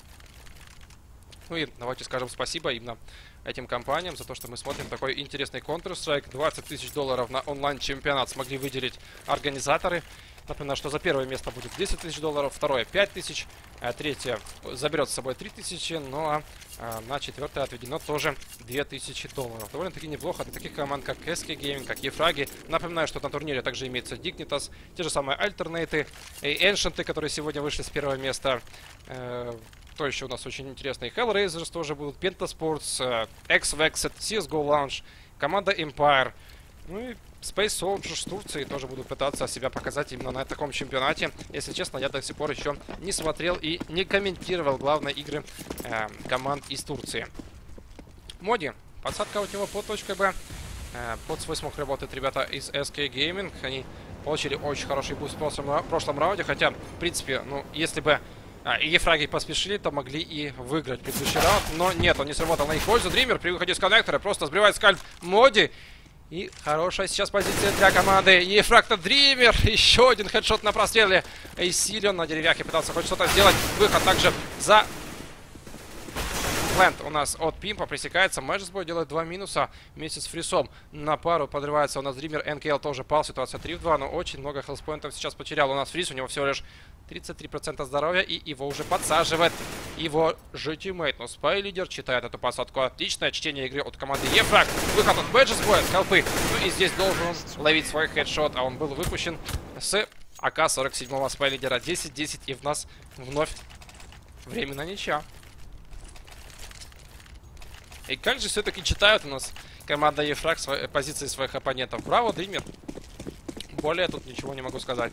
Ну и давайте скажем спасибо именно этим компаниям за то, что мы смотрим такой интересный Counter-Strike. двадцать тысяч долларов на онлайн-чемпионат смогли выделить организаторы. Напоминаю, что за первое место будет десять тысяч долларов, второе пять тысяч, а третье заберет с собой три тысячи, ну а, а на четвертое отведено тоже две тысячи долларов. Довольно-таки неплохо для таких команд, как эс кей Gaming, как Ефраги. Напоминаю, что на турнире также имеется Dignitas, те же самые Alternate и Ancient, которые сегодня вышли с первого места. Э, кто еще у нас очень интересный? Hellraisers тоже будут, Pentasports, X-Vexed, си эс го Lounge, команда Empire. Ну и Space Soldiers в Турции тоже будут пытаться себя показать именно на таком чемпионате. Если честно, я до сих пор еще не смотрел и не комментировал главные игры э, команд из Турции. Моди. Подсадка у него под точкой Б. Э, под свой смог работают ребята из эс кей Gaming. Они получили очень хороший буст в прошлом раунде. Хотя, в принципе, ну, если бы а, Ефраги поспешили, то могли и выиграть предыдущий раунд. Но нет, он не сработал на их пользу. Дример при выходе с коннектора просто сбривает скальп Моди. И хорошая сейчас позиция для команды Ефраг-то Дример. Еще один хедшот на простреле. Эйсилион на деревяхе пытался хоть что-то сделать. Выход также за плент у нас от Пимпа пресекается. Мэджес бой делает два минуса вместе с Фрисом. На пару подрывается у нас Дример. эн кей эл тоже пал. Ситуация три в два, но очень много хелспоинтов сейчас потерял у нас Фрис. У него всего лишь тридцать три процента здоровья, и его уже подсаживает его же тиммейт. Но спай-лидер читает эту посадку. Отличное чтение игры от команды Ефраг. Выход от Мэджес боя, скалпы. Ну и здесь должен ловить свой хедшот, а он был выпущен с а ка сорок семь спай-лидера. десять десять, и в нас вновь временно ничья. И как же все-таки читают у нас команда Ефраг свои позиции своих оппонентов. Браво, Дример. Более тут ничего не могу сказать.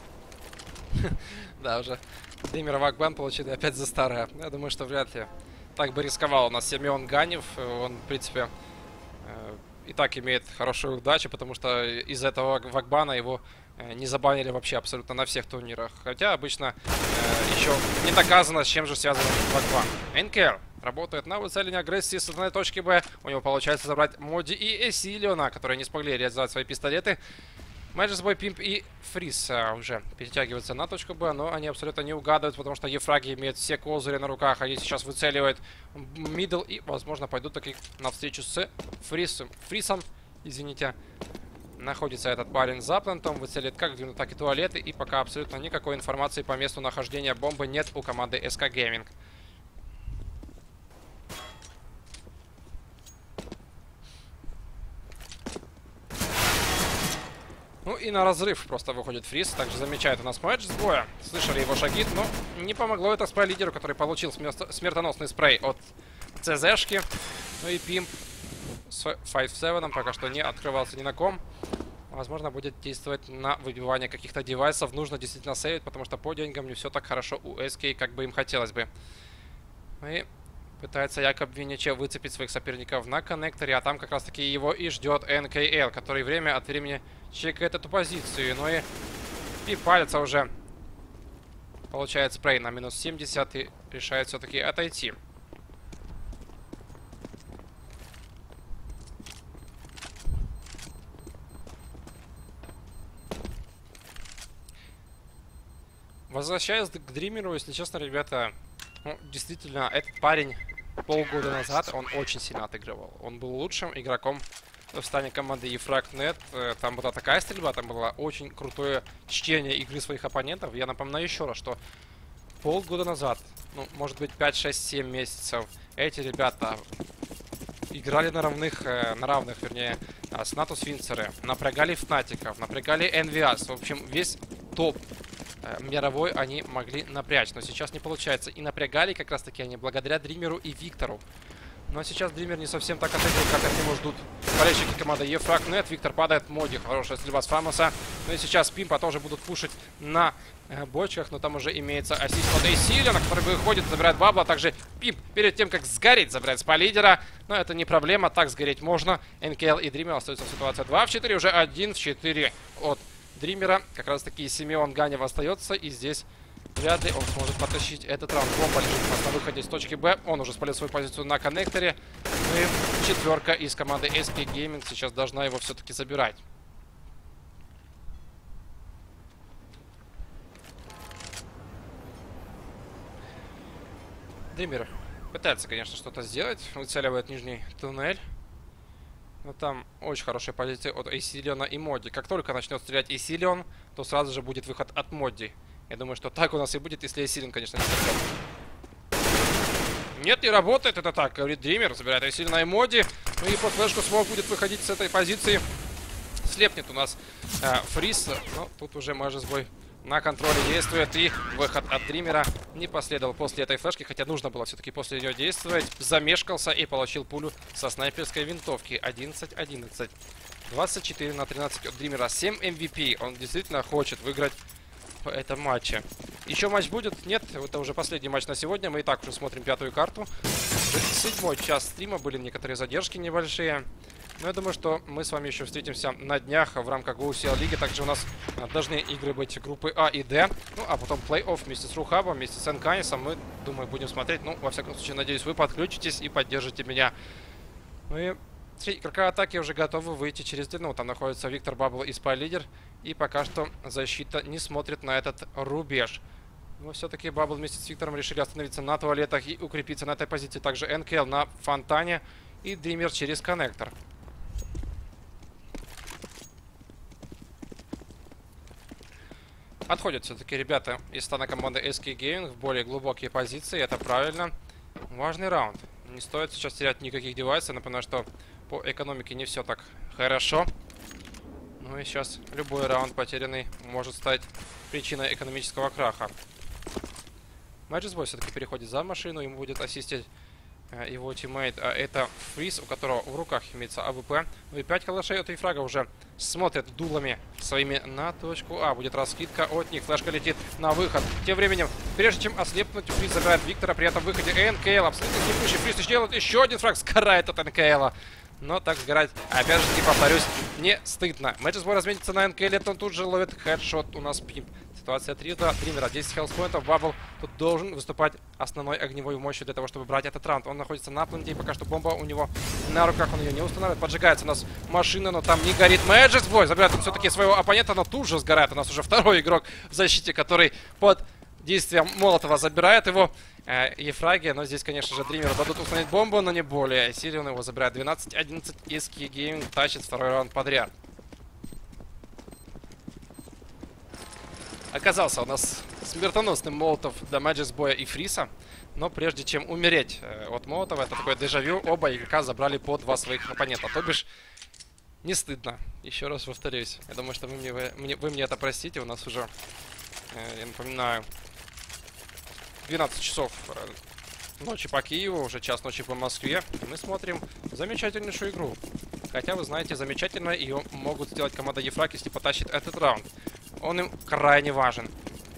Да, уже Дример Вакбан получили опять за старое. Я думаю, что вряд ли так бы рисковал у нас Семен Ганев. Он, в принципе, и так имеет хорошую удачу, потому что из этого Вагбана его не забанили вообще абсолютно на всех турнирах. Хотя обычно э, еще не доказано, с чем же связан Вагбан. эн кей эл работает на выцеливание агрессии с одной точки Б. У него получается забрать Моди и Эсилиона, которые не смогли реализовать свои пистолеты. Мэджисбой, Пимп и Фриз а, уже перетягиваются на точку Б, но они абсолютно не угадывают, потому что Ефраги имеют все козыри на руках. Они сейчас выцеливают мидл и, возможно, пойдут таки навстречу с Фрисом. Фрисом, извините. Находится этот парень за плентом, выцелит как длину, так и туалеты. И пока абсолютно никакой информации по месту нахождения бомбы нет у команды эс ка Gaming. Ну и на разрыв просто выходит Фриз. Также замечает у нас Мэдж с боя. Слышали его шаги, но не помогло это спрей-лидеру, который получил смертоносный спрей от ЦЗшки. Ну и Пимп с пять семь пока что не открывался ни на ком. Возможно, будет действовать на выбивание каких-то девайсов. Нужно действительно сейвить, потому что по деньгам не все так хорошо у эс кей, как бы им хотелось бы. И пытается Якоб Винниче выцепить своих соперников на коннекторе, а там как раз таки его и ждет эн кей эл, который время от времени чекает эту позицию. Ну и пипалится уже. Получает спрей на минус семьдесят и решает все-таки отойти. Возвращаясь к Дримеру, если честно, ребята, ну, действительно, этот парень полгода назад, он очень сильно отыгрывал. Он был лучшим игроком в стане команды Ефраг точка нет. Там была такая стрельба, там было очень крутое чтение игры своих оппонентов. Я напоминаю еще раз, что полгода назад, ну, может быть, пять, шесть, семь месяцев, эти ребята играли на равных, на равных, вернее, с Натус Винцеры, напрягали Фнатиков, напрягали Энвиас. В общем, весь топ мировой они могли напрячь, но сейчас не получается. И напрягали как раз таки они благодаря Дримеру и Виктору. Но сейчас Дример не совсем так ответил, как от него ждут болельщики команды Ефраг точка нет. Виктор падает, Моди, хорошая стрельба с Фамоса. Ну и сейчас Пимпа тоже будут пушить на э, бочках, но там уже имеется ассист от Эйсилиона, который выходит, забирает бабла. Также Пимп перед тем, как сгореть, забирает спа-лидера. Но это не проблема, так сгореть можно. эн кей эл и Дример остаются в ситуации два в четыре, уже один в четыре от Дримера. Как раз таки Семен Ганев остается, и здесь вряд ли он сможет потащить этот раунд. Бомба лежит у нас на выходе из точки Б. Он уже спалил свою позицию на коннекторе. Ну и четверка из команды эс кей Gaming сейчас должна его все-таки забирать. Дример пытается, конечно, что-то сделать. Выцеливает нижний туннель. Но там очень хорошая позиция от Эйсилиона и Моди. Как только начнет стрелять Эйсилион, то сразу же будет выход от Моди. Я думаю, что так у нас и будет, если Эйсилион, конечно, не стрелять. Нет, не работает это так, говорит Дример. Забирает Эйсилиона и Моди. Ну и под флешку смог будет выходить с этой позиции. Слепнет у нас э, Фриз. Но тут уже Мэджисбой на контроле действует. И выход от Дримера не последовал после этой флешки. Хотя нужно было все-таки после нее действовать. Замешкался и получил пулю со снайперской винтовки. одиннадцать одиннадцать. двадцать четыре на тринадцать от Дримера. семь эм ви пи. Он действительно хочет выиграть в этом матче. Еще матч будет? Нет, это уже последний матч на сегодня. Мы и так уже смотрим пятую карту. Уже седьмой час стрима. Были некоторые задержки небольшие. Но я думаю, что мы с вами еще встретимся на днях в рамках гоу си эл лиги. Также у нас должны игры быть группы А и Д. Ну, а потом плей-офф вместе с Рухабом, вместе с Энканисом. Мы, думаю, будем смотреть. Ну, во всяком случае, надеюсь, вы подключитесь и поддержите меня. Ну и три игрока атаки уже готовы выйти через длину. Там находится Виктор, Бабл и спай-лидер. И пока что защита не смотрит на этот рубеж. Но все-таки Бабл вместе с Виктором решили остановиться на туалетах и укрепиться на этой позиции. Также эн кей эл на фонтане и Дример через коннектор. Отходят все-таки ребята из стана команды эс кей Gaming в более глубокие позиции. Это правильно. Важный раунд. Не стоит сейчас терять никаких девайсов. Напоминаю, что по экономике не все так хорошо. Ну и сейчас любой раунд потерянный может стать причиной экономического краха. Мэджисбой все-таки переходит за машину. Ему будет ассистить его тиммейт, а это Фриз, у которого в руках имеется АВП. Ну и пять калашей от Ефрага уже смотрят дулами своими на точку А. Будет раскидка от них, флешка летит на выход. Тем временем, прежде чем ослепнуть, Фриз забирает Виктора, при этом в выходе эн кей эл абсолютно не пущий. Фриз еще делает еще один фраг, сгорает от эн кей эл. Но так сгорать, опять же, не повторюсь, не стыдно. Мэджисбой разменится на эн кей эл, он тут же ловит хедшот. У нас пимп. Ситуация три до Дримера, десять хелспоинтов. Бабл тут должен выступать основной огневой мощью для того, чтобы брать этот раунд. Он находится на пленте, и пока что бомба у него на руках, он ее не устанавливает. Поджигается у нас машина, но там не горит. Мэджисбой забирает он все-таки своего оппонента, но тут же сгорает. У нас уже второй игрок в защите, который под действием Молотова забирает его. Ефраги, но здесь, конечно же, Дримеру дадут установить бомбу, но не более. Сирион его забирает. двенадцать одиннадцать, Иски Гейминг тащит второй раунд подряд. Оказался у нас смертоносным Молотов для Мэджисбоя и Фриса. Но прежде чем умереть от Молотова, это такое дежавю, оба игрока забрали по два своих оппонента. То бишь, не стыдно. Еще раз повторюсь. Я думаю, что вы мне, вы, мне, вы мне это простите. У нас уже, я напоминаю, двенадцать часов ночи по Киеву, уже час ночи по Москве. Мы смотрим замечательнейшую игру. Хотя, вы знаете, замечательно ее могут сделать команда Ефраг, если потащит этот раунд. Он им крайне важен.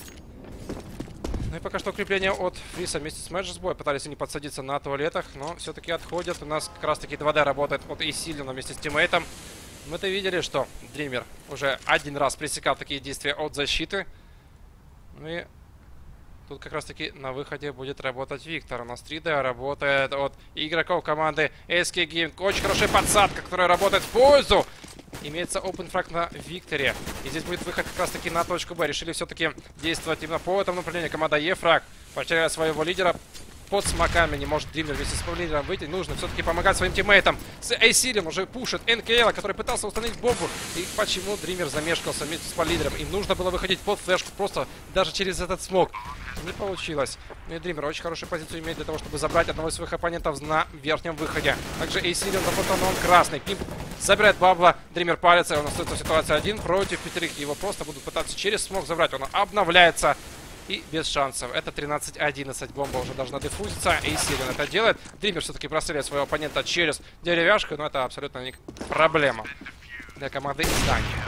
Ну и пока что укрепление от Фриса вместе с Мэджисбой. Пытались они подсадиться на туалетах, но все-таки отходят. У нас как раз-таки два дэ работает от Эйсилина вместе с тиммейтом. Мы-то видели, что Дример уже один раз пресекал такие действия от защиты. Ну и тут как раз-таки на выходе будет работать Виктор. У нас три дэ работает от игроков команды эс кей Gaming. Очень хорошая подсадка, которая работает в пользу. Имеется open фраг на Викторе. И здесь будет выход как раз-таки на точку Б. Решили все-таки действовать именно по этому направлению. Команда Ефраг потеряла своего лидера. Под смоками не может Дример вместе с лидером выйти. Нужно все-таки помогать своим тиммейтам. С Эйсилем уже пушит эн кей эл, который пытался установить бомбу. И почему Дример замешкался вместе с лидером? Им нужно было выходить под флешку просто даже через этот смог. Не получилось. Ну и Дример очень хорошую позицию имеет для того, чтобы забрать одного из своих оппонентов на верхнем выходе. Также Эйсилем запутан, он красный. Пимп забирает бабла. Дример палится. Он остается в ситуации один против пятерых. Его просто будут пытаться через смог забрать. Он обновляется. И без шансов. Это тринадцать одиннадцать. Бомба уже должна дефузиться. Эйсилин это делает. Дример все-таки простреливает своего оппонента через деревяшку. Но это абсолютно не проблема для команды Издания.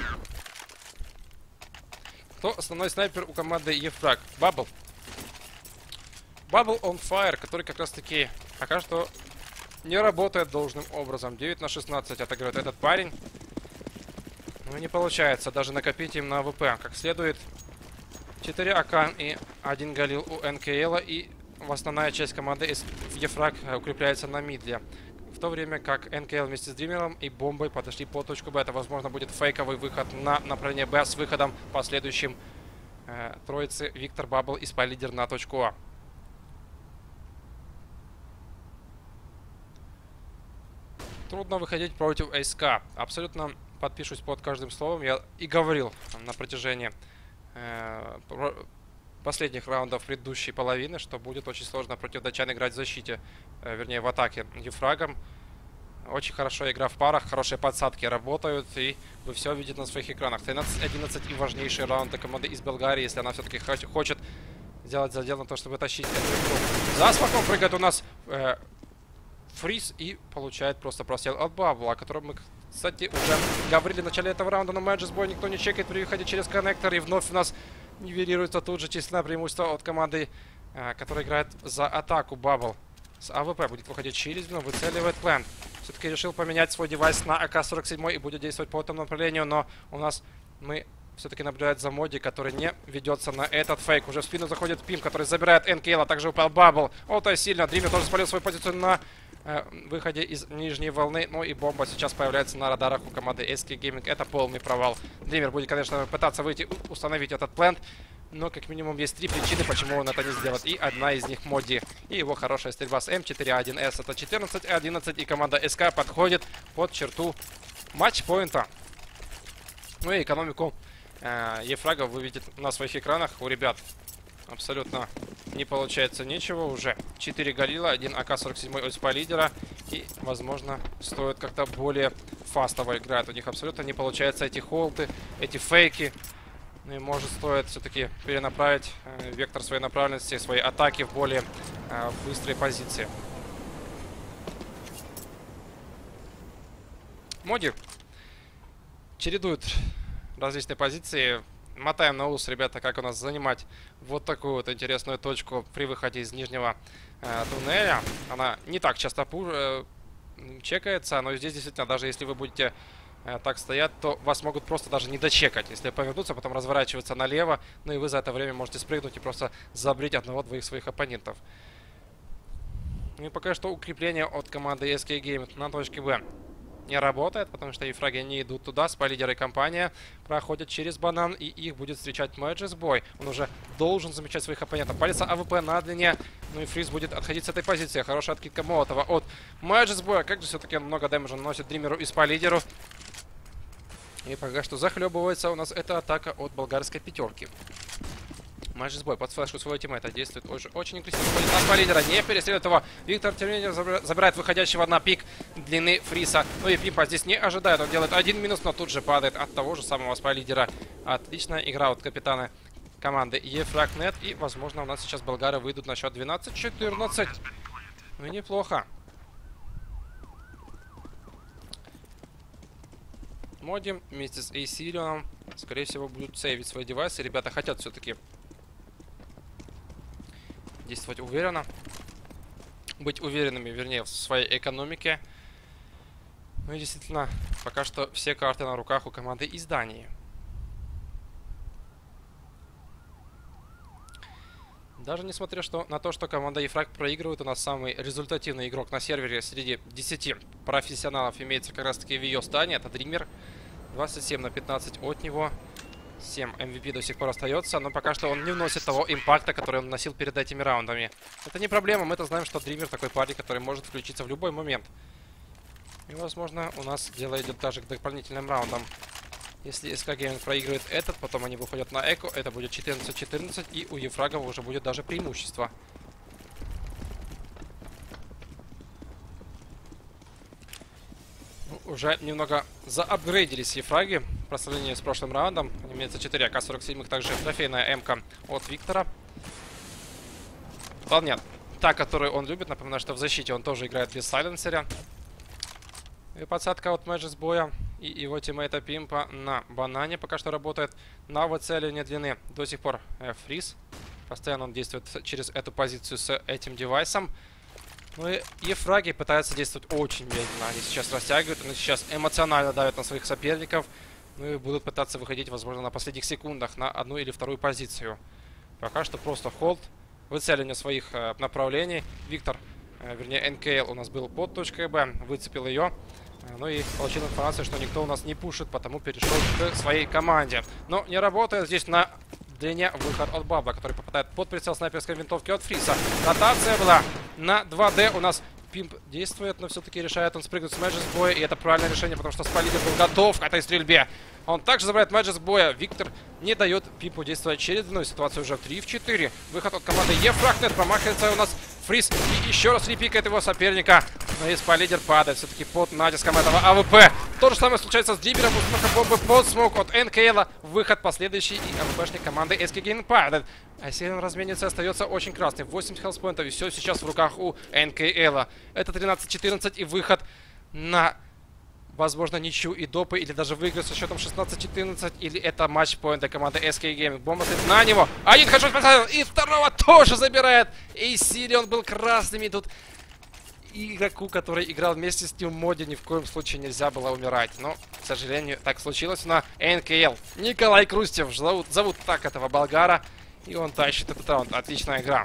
Кто основной снайпер у команды Ефраг? Бабл. Бабл on fire, который как раз таки пока что не работает должным образом. девять на шестнадцать отыгрывает этот парень. Ну и не получается даже накопить им на АВП как следует. четыре АК и один Галил у эн кей эл, и основная часть команды Ефраг укрепляется на мидле. В то время как эн кей эл вместе с Дримером и бомбой подошли по точку Б. Это, возможно, будет фейковый выход на направление Б с выходом последующим э, троицы Виктор, Бабл и Спайлидер на точку А. Трудно выходить против СК. Абсолютно подпишусь под каждым словом. Я и говорил на протяжении последних раундов предыдущей половины, что будет очень сложно против датчан играть в защите, вернее в атаке Ефрагом. Очень хорошо игра в парах, хорошие подсадки работают, и вы все видите на своих экранах. тринадцать одиннадцать и важнейший раунд для команды из Болгарии, если она все-таки хочет сделать задел на то, чтобы тащить эту игру. За смоком прыгает у нас э, Фриз и получает просто прострел от Бабла, о котором мы, кстати, уже говорили в начале этого раунда. Но Мэджисбой никто не чекает при выходе через коннектор. И вновь у нас нивелируется тут же численное преимущество от команды, э, которая играет за атаку. Бабл с АВП будет выходить через, но выцеливает плент. Все-таки решил поменять свой девайс на а ка сорок семь и будет действовать по этому направлению. Но у нас мы все-таки наблюдает за Моди, который не ведется на этот фейк. Уже в спину заходит Пим, который забирает эн кей эл, а также упал Бабл. Олтай сильно. Дример тоже спалил свою позицию на выходе из нижней волны. Ну и бомба сейчас появляется на радарах у команды эс кей Gaming. Это полный провал. Дример будет, конечно, пытаться выйти, установить этот плент. Но как минимум есть три причины, почему он это не сделает. И одна из них Моди. И его хорошая стрельба с эм четыре один эс. Это четырнадцать одиннадцать. И команда СК подходит под черту матч-поинта. Ну и экономику э, Ефрага вы видите на своих экранах. У ребят абсолютно не получается ничего уже. четыре Галила, один а ка сорок семь от Спайлидера. И, возможно, стоит как-то более фастово играть. У них абсолютно не получается эти холты, эти фейки. Ну и может стоит все-таки перенаправить э, вектор своей направленности, своей атаки в более э, быстрые позиции. Моди чередуют различные позиции. Мотаем на ус, ребята, как у нас занимать вот такую вот интересную точку при выходе из нижнего э, туннеля. Она не так часто пуш, э, чекается, но здесь действительно, даже если вы будете э, так стоять, то вас могут просто даже не дочекать. Если повернуться, потом разворачиваться налево, ну и вы за это время можете спрыгнуть и просто забрить одного-двоих своих оппонентов. Ну и пока что укрепление от команды эс кей Gaming на точке Б не работает, потому что ефраги не идут туда. Спайлидер и компания проходят через банан, и их будет встречать Мэджис Бой. Он уже должен замечать своих оппонентов. Палится АВП на длине, ну и Фриз будет отходить с этой позиции. Хорошая откидка Молотова от Мэджис Боя. Как же все-таки много дэмэджа наносит Дримеру и Спайлидеру. И пока что захлебывается у нас эта атака от болгарской пятерки. Мэджис Бой под флешку своего тиммейта действует очень, очень агрессивно. Ходит на Спайлидера, не перестреливает его. Виктор Терминер забирает выходящего на пик длины Фриса. Ну и Пимпа здесь не ожидает. Он делает один минус, но тут же падает от того же самого Спайлидера. Отличная игра от капитана команды ефраг.нет. И, возможно, у нас сейчас болгары выйдут на счет двенадцать четырнадцать. Ну и неплохо. Моди вместе с Эйсирионом, скорее всего, будут сейвить свой девайс. И ребята хотят все-таки действовать уверенно. Быть уверенными, вернее, в своей экономике. Ну и действительно, пока что все карты на руках у команды из Дании. Даже несмотря что, на то, что команда ефраг проигрывает, у нас самый результативный игрок на сервере среди десяти профессионалов имеется как раз таки в ее стане. Это Дример. двадцать семь на пятнадцать от него. семь эм ви пи до сих пор остается, но пока что он не вносит того импакта, который он носил перед этими раундами. Это не проблема, мы-то знаем, что Дример такой парень, который может включиться в любой момент. И, возможно, у нас дело идет даже к дополнительным раундам. Если эс кей Gaming проигрывает этот, потом они выходят на Эко, это будет четырнадцать четырнадцать, и у ефрагов уже будет даже преимущество. Уже немного заапгрейдились ефраги по сравнению с прошлым раундом. Имеется четыре а ка сорок семь, также трофейная МК от Виктора. Вполне та, которую он любит. Напоминаю, что в защите он тоже играет без сайленсера. И подсадка от Мэджис Боя и его тиммейта Пимпа на банане пока что работает. На выцеливание длины до сих пор э, Фриз. Постоянно он действует через эту позицию с этим девайсом. Ну и ефраги пытаются действовать очень медленно. Они сейчас растягивают, они сейчас эмоционально давят на своих соперников. Ну и будут пытаться выходить, возможно, на последних секундах на одну или вторую позицию. Пока что просто холд. Выцеливание своих э, направлений. Виктор, э, вернее эн кей эл у нас был под точкой Б. Выцепил ее. Э, ну и получил информацию, что никто у нас не пушит, потому перешел к своей команде. Но не работает здесь на длине выход от Бабла, который попадает под прицел снайперской винтовки от Фриса. Ротация была на два дэ. У нас Пимп действует, но все-таки решает он спрыгнуть с Мэджис Боя. И это правильное решение, потому что Спайлидер был готов к этой стрельбе. Он также забирает Мэджис Боя. Виктор не дает Пимпу действовать очередную ситуацию уже три в четыре. Выход от команды ефраг.нет. Промахивается у нас Фриз. И еще раз репикает его соперника. Но и Спайлидер падает все-таки под натиском этого а вэ пэ. То же самое случается с Дримером. Установка бомбы под смок от эн кей эл. Выход последующий. И а вэ пэшник команды эс кей Gaming падает. А Сирен разменится, остается очень красный. восемьдесят хелспоинтов. И все сейчас в руках у эн кей эл. Это тринадцать четырнадцать. И выход на, возможно, ничью и допы. Или даже выиграть со счетом шестнадцать четырнадцать. Или это матчпоинт для команды эс кей Gaming. Бомба стоит на него. Один хэдшот поставил. И второго тоже забирает. И Сирион был красным. И тут игроку, который играл вместе с ним в моде, ни в коем случае нельзя было умирать. Но, к сожалению, так случилось на эн кей эл. Николай Крустев, зовут, зовут так этого болгара. И он тащит этот раунд. Отличная игра.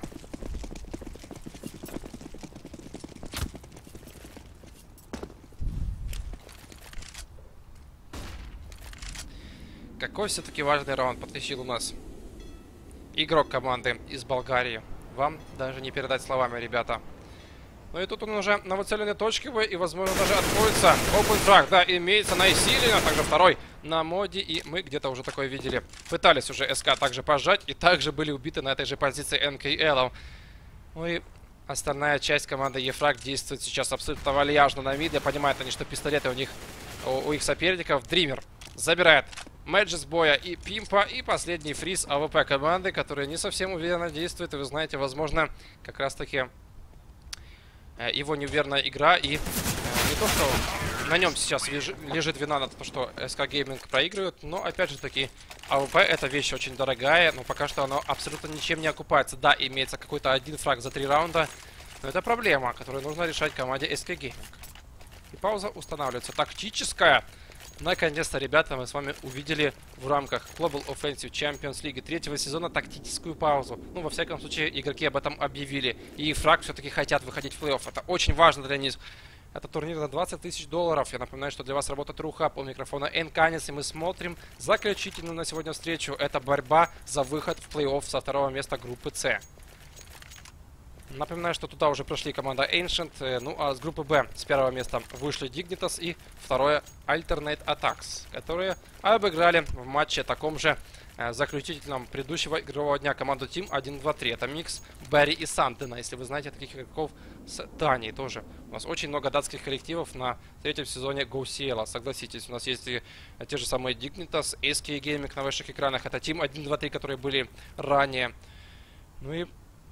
Какой все-таки важный раунд подтащил у нас игрок команды из Болгарии. Вам даже не передать словами, ребята. Ну и тут он уже на выцеленной точке Б, и, возможно, даже откроется open frag. Да, имеется на Исилине, также второй на моде, и мы где-то уже такое видели. Пытались уже СК также пожать, и также были убиты на этой же позиции эн кей эл. Ну и остальная часть команды ефраг действует сейчас абсолютно вальяжно на миде. Понимают они, что пистолеты у них, у, у их соперников. Дример забирает Мэджис Боя и Пимпа, и последний Фриз а вэ пэ команды, которая не совсем уверенно действует. И вы знаете, возможно, как раз таки его неверная игра и э, не то что на нем сейчас лежит, лежит вина на то, что эс ка Gaming проигрывает. Но, опять же таки, а вэ пэ это вещь очень дорогая, но пока что оно абсолютно ничем не окупается. Да, имеется какой-то один фраг за три раунда, но это проблема, которую нужно решать команде эс ка Gaming. И пауза устанавливается. Тактическая. Наконец-то, ребята, мы с вами увидели в рамках Global Offensive Champions League третьего сезона тактическую паузу. Ну, во всяком случае, игроки об этом объявили. И фраг все-таки хотят выходить в плей-офф. Это очень важно для них. Это турнир на двадцать тысяч долларов. Я напоминаю, что для вас работает Рухаб. У микрофона Энканис. И мы смотрим заключительную на сегодня встречу. Это борьба за выход в плей-офф со второго места группы С. Напоминаю, что туда уже прошли команда Ancient. Ну а с группы Б с первого места вышли Dignitas и второе Alternate Attacks, которые обыграли в матче таком же э, заключительном предыдущего игрового дня команду Team один два три. Это микс Барри и Сандена, если вы знаете таких игроков с Дании тоже. У нас очень много датских коллективов на третьем сезоне GoCL. Согласитесь, у нас есть и те же самые Dignitas, эс кей Gaming на ваших экранах. Это Team один два три, которые были ранее. Ну и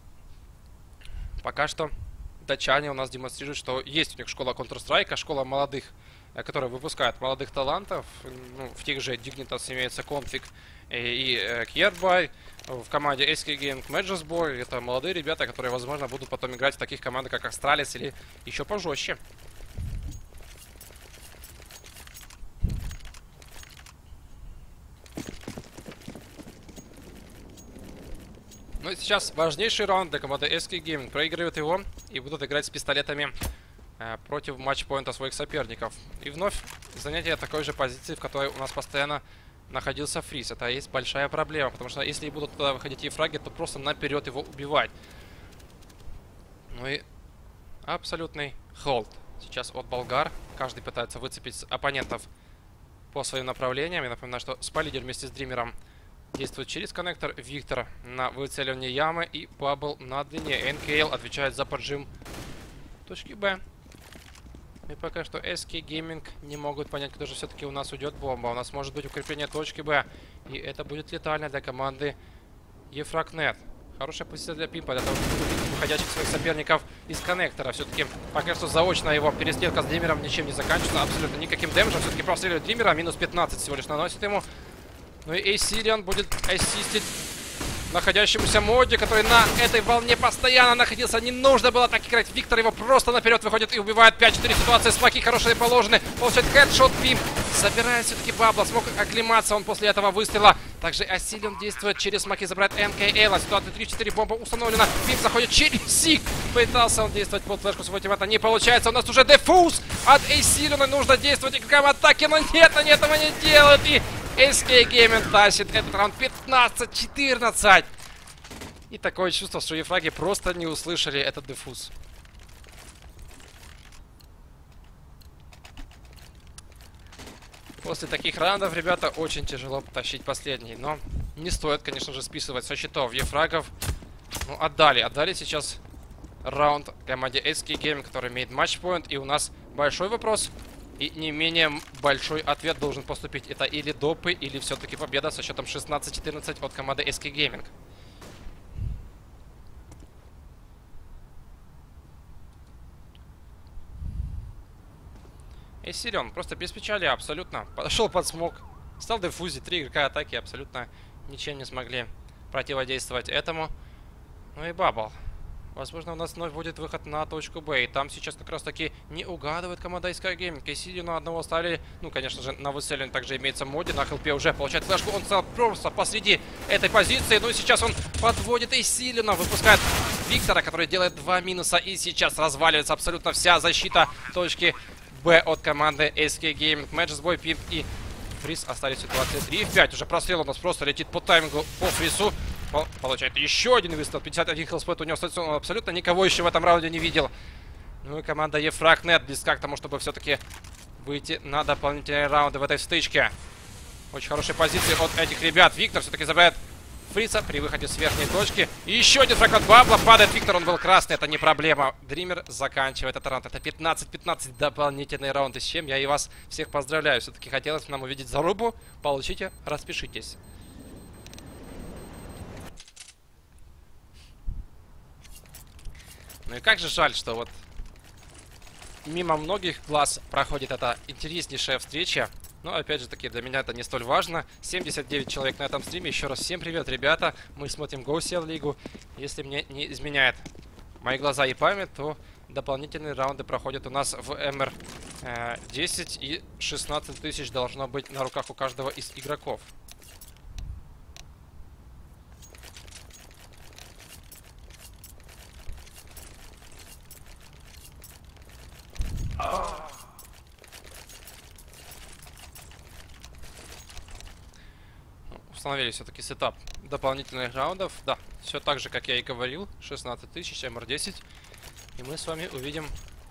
пока что датчане у нас демонстрируют, что есть у них школа Counter-Strike, школа молодых, которая выпускает молодых талантов. Ну, в тех же Dignitas имеется Config и, и Kierby. В команде эс кей Gaming Matches Boy это молодые ребята, которые, возможно, будут потом играть в таких командах, как Astralis или еще пожестче. Ну и сейчас важнейший раунд для команды эс кей Gaming. Проигрывают его и будут играть с пистолетами э, против матчпоинта своих соперников. И вновь занятие такой же позиции, в которой у нас постоянно находился Фриз. Это есть большая проблема, потому что если будут туда выходить и фраги, то просто наперед его убивать. Ну и абсолютный холд сейчас от Болгар. Каждый пытается выцепить оппонентов по своим направлениям. Я напоминаю, что Спайлидер вместе с Дримером действует через коннектор, Виктор на выцеливание ямы и Бабл на длине. эн кей эл отвечает за поджим точки Б. И пока что эс кей Gaming не могут понять, когда же все-таки у нас уйдет бомба. У нас может быть укрепление точки Б. И это будет летально для команды Ефрагнет. Хорошая позиция для Пимпа, для того, чтобы убить выходящих своих соперников из коннектора. Все-таки пока что заочно его перестрелка с Дримером ничем не заканчивается. Абсолютно никаким дэмэджем. Все-таки простреливает Дримера. Минус пятнадцать всего лишь наносит ему. Ну и Эйсириан будет ассистить находящемуся Моди, который на этой волне постоянно находился. Не нужно было так играть. Виктор его просто наперед выходит и убивает. пять-четыре ситуации. Смоки хорошие положены. Получает хедшот. Пимп забирает все-таки Бабла. Смог оклематься он после этого выстрела. Также Ассилион действует через смоки. Забирает эн кей эл. Ситуация три-четыре. Бомба установлена. Пимп заходит через Сик. Пытался он действовать под флешку. Сегодня это не получается. У нас уже дефуз от Ассилиона. Нужно действовать игрокам атаки. Но нет, они этого не делают. И эс кей Gaming тащит этот раунд пятнадцать-четырнадцать. И такое чувство, что ефраги просто не услышали этот дефуз. После таких раундов, ребята, очень тяжело потащить последний. Но не стоит, конечно же, списывать со счетов ефрагов. Ну, отдали. Отдали сейчас раунд команде эс кей Gaming, который имеет матчпоинт. И у нас большой вопрос. И не менее большой ответ должен поступить. Это или допы, или все-таки победа со счетом шестнадцать-четырнадцать от команды эс кей Gaming. Эйсирион просто без печали абсолютно. Подошел под смог. Стал дефузить. Три игрока атаки абсолютно ничем не смогли противодействовать этому. Ну и Бабл. Возможно, у нас вновь будет выход на точку Б. И там сейчас как раз таки не угадывает команда эс кей Gaming. Эйсириона одного оставили. Ну, конечно же, на выцеливании также имеется Моди. На хелпе уже получает флешку. Он стал просто посреди этой позиции. Ну и сейчас он подводит Эйсириона. Выпускает Виктора, который делает два минуса. И сейчас разваливается абсолютно вся защита точки Б от команды эс кей Gaming. Matches Boy, Пимп и Фриз остались в ситуации три в пять. Уже прострел у нас просто летит по таймингу по Фризу. Получает еще один выстрел. пятьдесят один хелспот у него остается. Он абсолютно никого еще в этом раунде не видел. Ну и команда Ефрагнет близка к тому, чтобы все-таки выйти на дополнительные раунды в этой стычке. Очень хорошие позиции от этих ребят. Виктор все-таки забирает Фриза при выходе с верхней точки. И еще один фраг от Бабла. Падает Виктор, он был красный, это не проблема. Дример заканчивает этот раунд. Это пятнадцать-пятнадцать дополнительные раунды, с чем я и вас всех поздравляю. Все-таки хотелось нам увидеть зарубу. Получите, распишитесь. Ну и как же жаль, что вот мимо многих глаз проходит эта интереснейшая встреча. Но, опять же таки, для меня это не столь важно. семьдесят девять человек на этом стриме. Еще раз всем привет, ребята. Мы смотрим Go си эл Лигу. Если мне не изменяет мои глаза и память, то дополнительные раунды проходят у нас в эм эр десять. И шестнадцать тысяч должно быть на руках у каждого из игроков. Установили все-таки сетап дополнительных раундов. Да, все так же, как я и говорил. шестнадцать тысяч, эм эр десять. И мы с вами увидим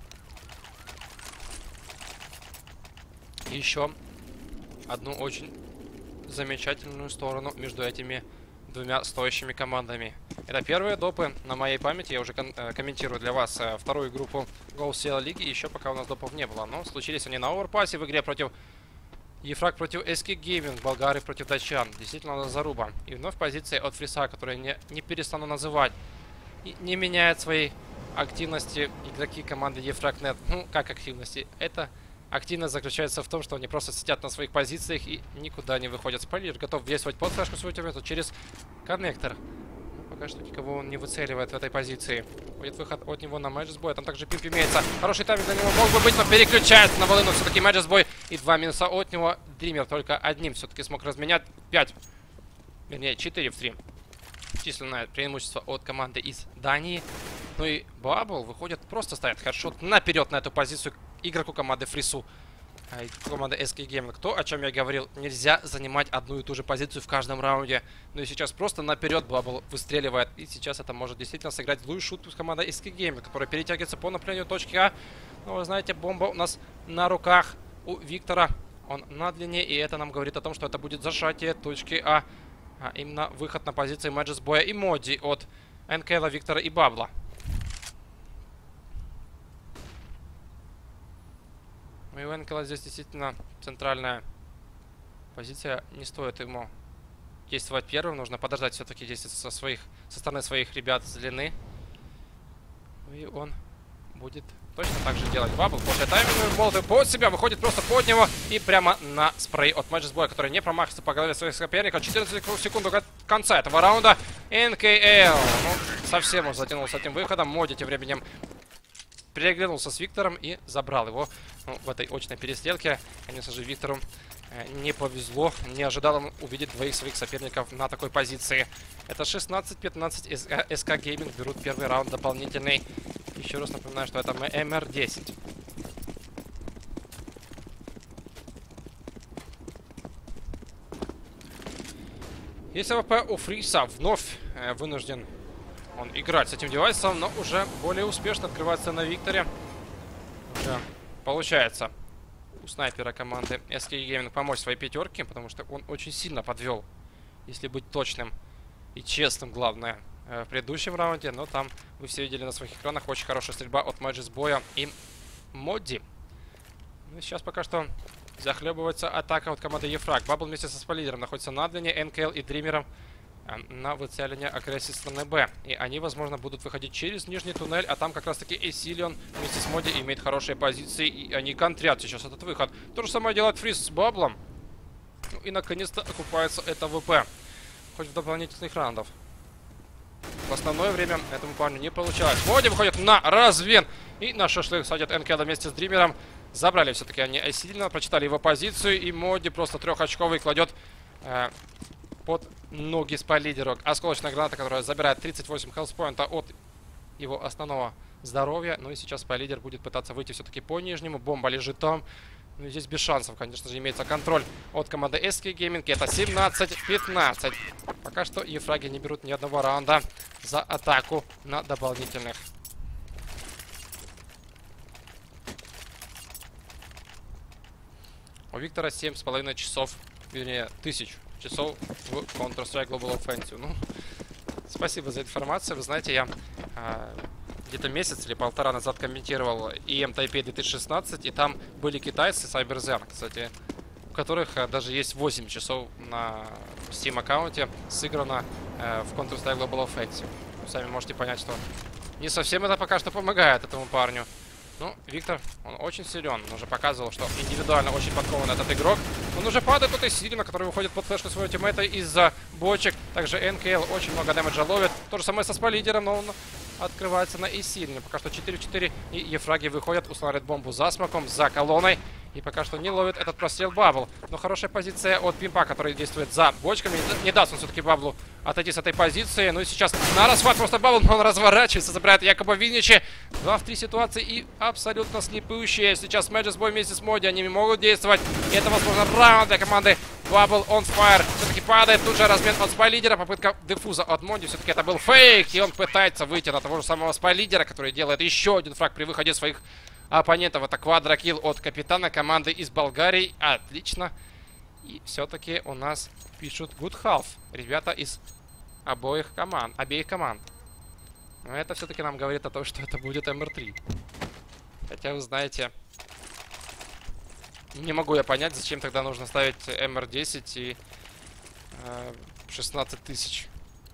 еще одну очень замечательную сторону между этими двумя стоящими командами. Это первые допы на моей памяти. Я уже кон э, комментирую для вас э, вторую группу Go си эл Лиги. Еще пока у нас допов не было. Но случились они на оверпассе в игре против Ефраг против эс кей Gaming, болгары против датчан. Действительно заруба. И вновь позиция от Фриса, которую не, не перестану называть. И не меняет своей активности игроки команды Ефраг.нет. Ну, как активности? Это активность заключается в том, что они просто сидят на своих позициях и никуда не выходят. Спойлер готов действовать под флешку свою темету через коннектор. Ну, пока что никого он не выцеливает в этой позиции. Будет выход от него на Мэджисбой. Там также пимп имеется. Хороший тайминг для него мог бы быть, но переключается на волыну все-таки Мэджисбой. И два минуса от него. Дример только одним все-таки смог разменять. пять. Вернее, четыре в три. Численное преимущество от команды из Дании. Ну и Бабл выходит, просто ставит хедшот наперед на эту позицию игроку команды Фрису. А команда эс кей Gaming. То, о чем я говорил, нельзя занимать одну и ту же позицию в каждом раунде. Ну и сейчас просто наперед Бабл выстреливает. И сейчас это может действительно сыграть злую шутку с командой эс кей Gaming, которая перетягивается по направлению точки А. Но вы знаете, бомба у нас на руках у Виктора. Он на длине, и это нам говорит о том, что это будет зажатие точки А. А именно выход на позиции Мэджисбоя и Моди от эн кей эл, Виктора и Бабла. Ну и у эн кей эл здесь действительно центральная позиция. Не стоит ему действовать первым. Нужно подождать все-таки действовать со, своих, со стороны своих ребят с длины. И он будет точно так же делать. Бабл после тайминга молоты под себя выходит просто под него и прямо на спрей от Мэджисбоя, который не промахивается по голове своих соперников. четырнадцать секунд до конца этого раунда. эн кей эл ну, совсем он затянул с этим выходом. Моди тем временем переглянулся с Виктором и забрал его ну, в этой очной перестрелке. Конечно же, Виктору э, не повезло. Не ожидал он увидеть двоих своих соперников на такой позиции. Это шестнадцать пятнадцать. эс кей Gaming берут первый раунд дополнительный. Еще раз напоминаю, что это эм эр десять. Есть эй ви пи у Фриса. Вновь э, вынужден он играть с этим девайсом, но уже более успешно открывается на Викторе. Уже получается у снайпера команды эс кей Gaming помочь своей пятерке, потому что он очень сильно подвел, если быть точным и честным, главное, в предыдущем раунде. Но там вы все видели на своих экранах очень хорошая стрельба от Мэджисбоя и Моди. Ну и сейчас пока что захлебывается атака от команды Ефраг. Бабл вместе со спойлером находится на длине, эн кей эл и Дримером на выцеливание агрессии стороны Б. И они, возможно, будут выходить через нижний туннель, а там как раз-таки Эсилион вместе с Моди имеет хорошие позиции, и они контрят сейчас этот выход. То же самое делает Фрис с Баблом. Ну и, наконец-то, окупается это ВП. Хоть в дополнительных раундов. В основное время этому парню не получалось. Моди выходит на развен. И на шашлык садят эн кей эл вместе с Дримером. Забрали все-таки они Эсилиона, прочитали его позицию, и Моди просто трехочковый кладет э, под ноги спойлеру. Осколочная граната, которая забирает тридцать восемь хелспоинта от его основного здоровья. Ну и сейчас спойлер будет пытаться выйти все-таки по нижнему. Бомба лежит там. Ну и здесь без шансов, конечно же, имеется контроль от команды эс кей Gaming. Это семнадцать пятнадцать. Пока что Ефраги не берут ни одного раунда за атаку на дополнительных. У Виктора семь с половиной часов, вернее, тысяч часов в Counter-Strike Global Offensive. Ну, спасибо за информацию. Вы знаете, я а, где-то месяц или полтора назад комментировал и эм Taipei две тысячи шестнадцать, и там были китайцы, CyberZen, кстати, у которых а, даже есть восемь часов на Steam аккаунте сыграно а, в Counter-Strike Global Offensive. Вы сами можете понять, что не совсем это пока что помогает этому парню. Ну, Виктор, он очень силен. Он уже показывал, что индивидуально очень подкован этот игрок. Он уже падает от Сирена, который выходит под флешку своего тиммейта из-за бочек. Также эн кей эл очень много дэмэджа ловит. То же самое со спалидером, но он открывается на Исирине. Пока что четыре в четыре. И Ефраги выходят, устанавливает бомбу за смоком, за колонной. И пока что не ловит этот прострел Бабл. Но хорошая позиция от Пимпа, который действует за бочками. Не даст он все-таки Баблу отойти с этой позиции. Ну и сейчас на расхват просто Бабл, но он разворачивается, забирает якобы Виничи. два в три ситуации и абсолютно слепущие. Сейчас Мэджис Бой вместе с Моди, они могут действовать. И это, возможно, раунд для команды Bubble on Fire. Все-таки падает тут же размен от спай-лидера. Попытка дефуза от Моди. Все-таки это был фейк. И он пытается выйти на того же самого спай-лидера, который делает еще один фраг при выходе своих оппонентов. Это квадрокилл от капитана команды из Болгарии. Отлично. И все-таки у нас пишут good half. Ребята из обоих команд, обеих команд. Но это все-таки нам говорит о том, что это будет эм эр три. Хотя, вы знаете, не могу я понять, зачем тогда нужно ставить эм эр десять и э, шестнадцать тысяч.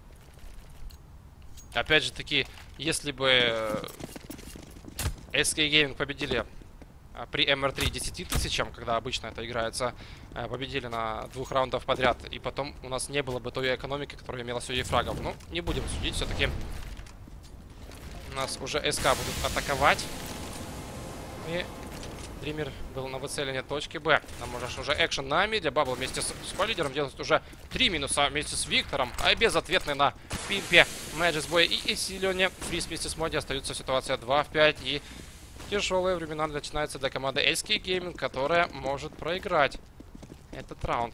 Опять же таки, если бы э, эс кей Gaming победили э, при эм эр три десять тысячам, когда обычно это играется, э, победили на двух раундах подряд, и потом у нас не было бы той экономики, которая имелась у Ефрагов. Ну, не будем судить, все-таки у нас уже эс ка будут атаковать. И Дример был на выцеливании точки Б. Нам можешь уже экшен на миде. Бабл вместе с спалидером делает уже три минуса вместе с Виктором. А безответный на Пимпе Мэджис Бой и Исилене. Фриз вместе с Моди остаются ситуация два в пять. И тяжелые времена начинаются для команды эс кей Gaming, которая может проиграть этот раунд.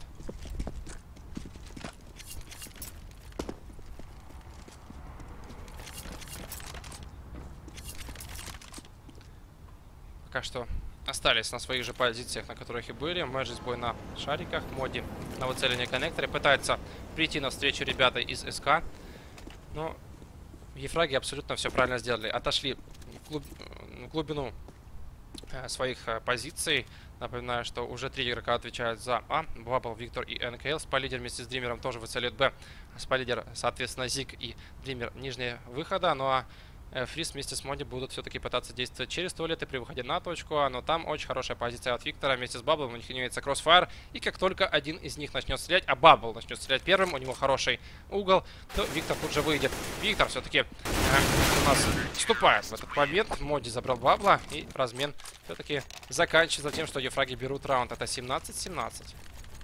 Пока что остались на своих же позициях, на которых и были. Мэджис Бой на шариках, Моди на выцеливании коннектора. Пытается прийти навстречу ребята из эс ка. Но Ефраги абсолютно все правильно сделали. Отошли в глуб... глубину э, своих э, позиций. Напоминаю, что уже три игрока отвечают за А. Бабл, Виктор и эн кей эл. Спалидер вместе с Дримером тоже выцеливает Б. Спалидер, соответственно, Зиг и Дример нижние выхода. Ну а Фриз вместе с Моди будут все-таки пытаться действовать через туалеты при выходе на точку А, но там очень хорошая позиция от Виктора вместе с Баблом. У них имеется кроссфайр, и как только один из них начнет стрелять, а Бабл начнет стрелять первым, у него хороший угол, то Виктор тут же выйдет. Виктор все-таки э, у нас вступает в этот момент. Моди забрал Бабла, и размен все-таки заканчивается тем, что Ефраги берут раунд. Это семнадцать семнадцать.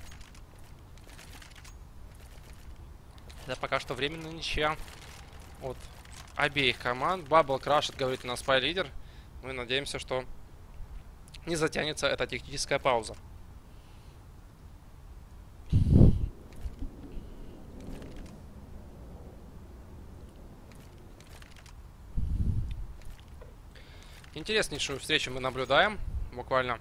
Это пока что временная ничья от обеих команд. Бабл крашит, говорит у нас спай-лидер. Мы надеемся, что не затянется эта техническая пауза. Интереснейшую встречу мы наблюдаем. Буквально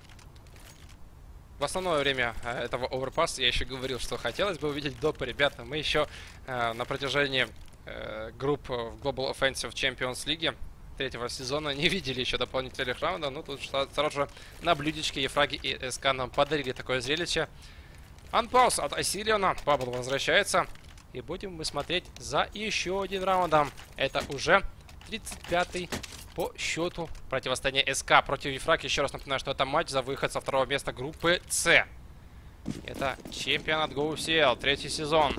в основное время этого оверпасса я еще говорил, что хотелось бы увидеть допы. Ребята, мы еще э, на протяжении групп в Global Offensive Champions League третьего сезона не видели еще дополнительных раундов. Ну, тут сразу же на блюдечке Ефраги и эс ка нам подарили такое зрелище. Анпаус от Асилиона. Бабл возвращается. И будем мы смотреть за еще один раундом. Это уже тридцать пятый по счету противостояние эс ка против Ефраги. Еще раз напоминаю, что это матч за выход со второго места группы С. Это чемпионат гоу си эл, третий сезон.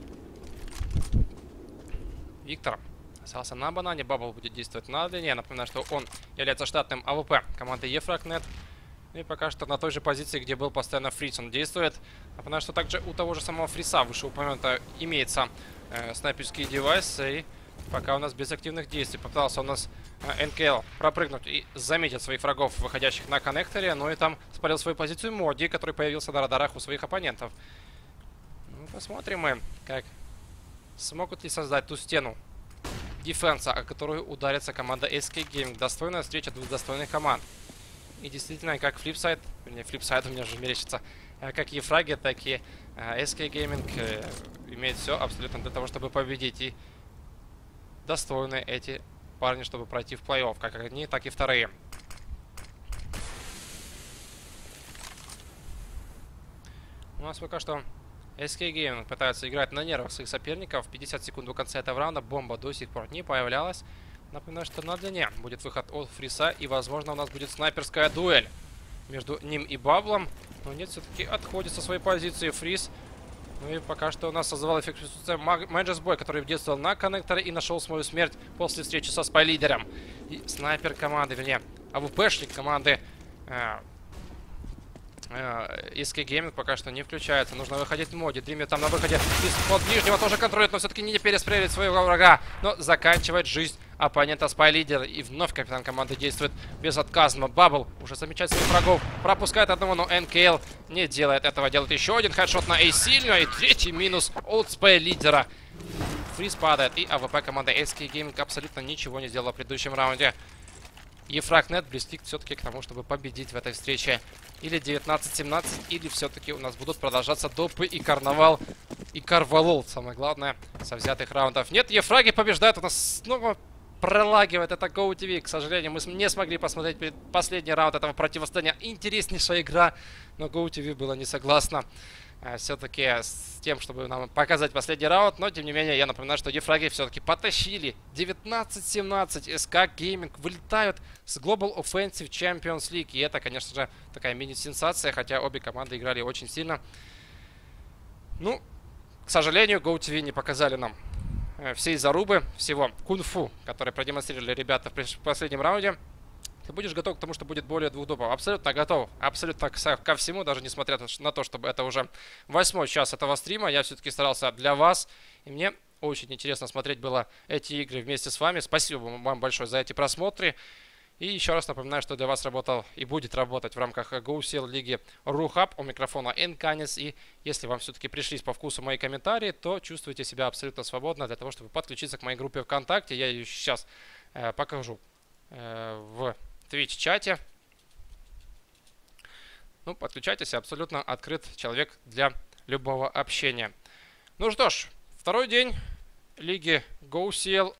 Виктор остался на банане. Бабл будет действовать на длине. Я напоминаю, что он является штатным а вэ пэ команды Ефрагнет. И пока что на той же позиции, где был постоянно Фриз, он действует. Напоминаю, что также у того же самого Фриса вышеупомянутого имеется э, снайперские девайсы. И пока у нас без активных действий. Попытался у нас э, эн кей эл пропрыгнуть и заметить своих врагов, выходящих на коннекторе. Но и там спалил свою позицию Моди, который появился на радарах у своих оппонентов. Ну, посмотрим мы, как смогут ли создать ту стену дефенса, о которую ударится команда эс кей Gaming. Достойная встреча двух достойных команд. И действительно, как флипсайд, вернее, флипсайд у меня уже мерещится, как Ефраги, так и эс кей Gaming э, имеет все абсолютно для того, чтобы победить. И достойны эти парни, чтобы пройти в плей-офф. Как одни, так и вторые. У нас пока что эс кей Gaming пытается играть на нервах своих соперников. пятьдесят секунд до конца этого раунда. Бомба до сих пор не появлялась. Напоминаю, что на длине будет выход от Фриса. И, возможно, у нас будет снайперская дуэль между ним и Баблом. Но нет, все-таки отходит со своей позиции Фрис. Ну и пока что у нас создавал эффект присутствия Мэджес Бой, который действовал на коннекторе и нашел свою смерть после встречи со спай-лидером. И снайпер команды, вернее, АВПшник команды э, э, эс кей Gaming пока что не включается. Нужно выходить в моде. Дример там на выходе из-под ближнего тоже контролирует, но все-таки не переспреливает своего врага. Но заканчивает жизнь оппонента спай-лидер. И вновь капитан команды действует безотказно. Бабл уже замечает своих врагов. Пропускает одного, но эн кей эл не делает этого. Делает еще один хедшот на Эйсильно. И третий минус от спай-лидера. Фриз падает. И АВП команда эс кей Gaming абсолютно ничего не сделала в предыдущем раунде. И Фрагнет близки все-таки к тому, чтобы победить в этой встрече. Или девятнадцать семнадцать, или все-таки у нас будут продолжаться допы и карнавал. И карвалол, самое главное, со взятых раундов. Нет, Ефраги побеждают. У нас снова пролагивает это GoTV. К сожалению, мы не смогли посмотреть последний раунд этого противостояния. Интереснейшая игра, но GoTV было не согласно все-таки с тем, чтобы нам показать последний раунд. Но, тем не менее, я напоминаю, что Ефраги все-таки потащили. девятнадцать семнадцать. эс кей Gaming вылетают с Global Offensive Champions League. И это, конечно же, такая мини-сенсация, хотя обе команды играли очень сильно. Ну, к сожалению, GoTV не показали нам всей зарубы, всего кунг-фу, которые продемонстрировали ребята в последнем раунде. Ты будешь готов к тому, что будет более двух допов? Абсолютно готов. Абсолютно ко всему, даже несмотря на то, чтобы это уже восьмой час этого стрима. Я все-таки старался для вас. И мне очень интересно смотреть было эти игры вместе с вами. Спасибо вам большое за эти просмотры. И еще раз напоминаю, что для вас работал и будет работать в рамках GoSeal лиги Рухаб. У микрофона Энканис. И если вам все-таки пришлись по вкусу мои комментарии, то чувствуйте себя абсолютно свободно для того, чтобы подключиться к моей группе ВКонтакте. Я ее сейчас э, покажу э, в Twitch-чате. Ну, подключайтесь, абсолютно открыт человек для любого общения. Ну что ж, второй день лиги GoSeal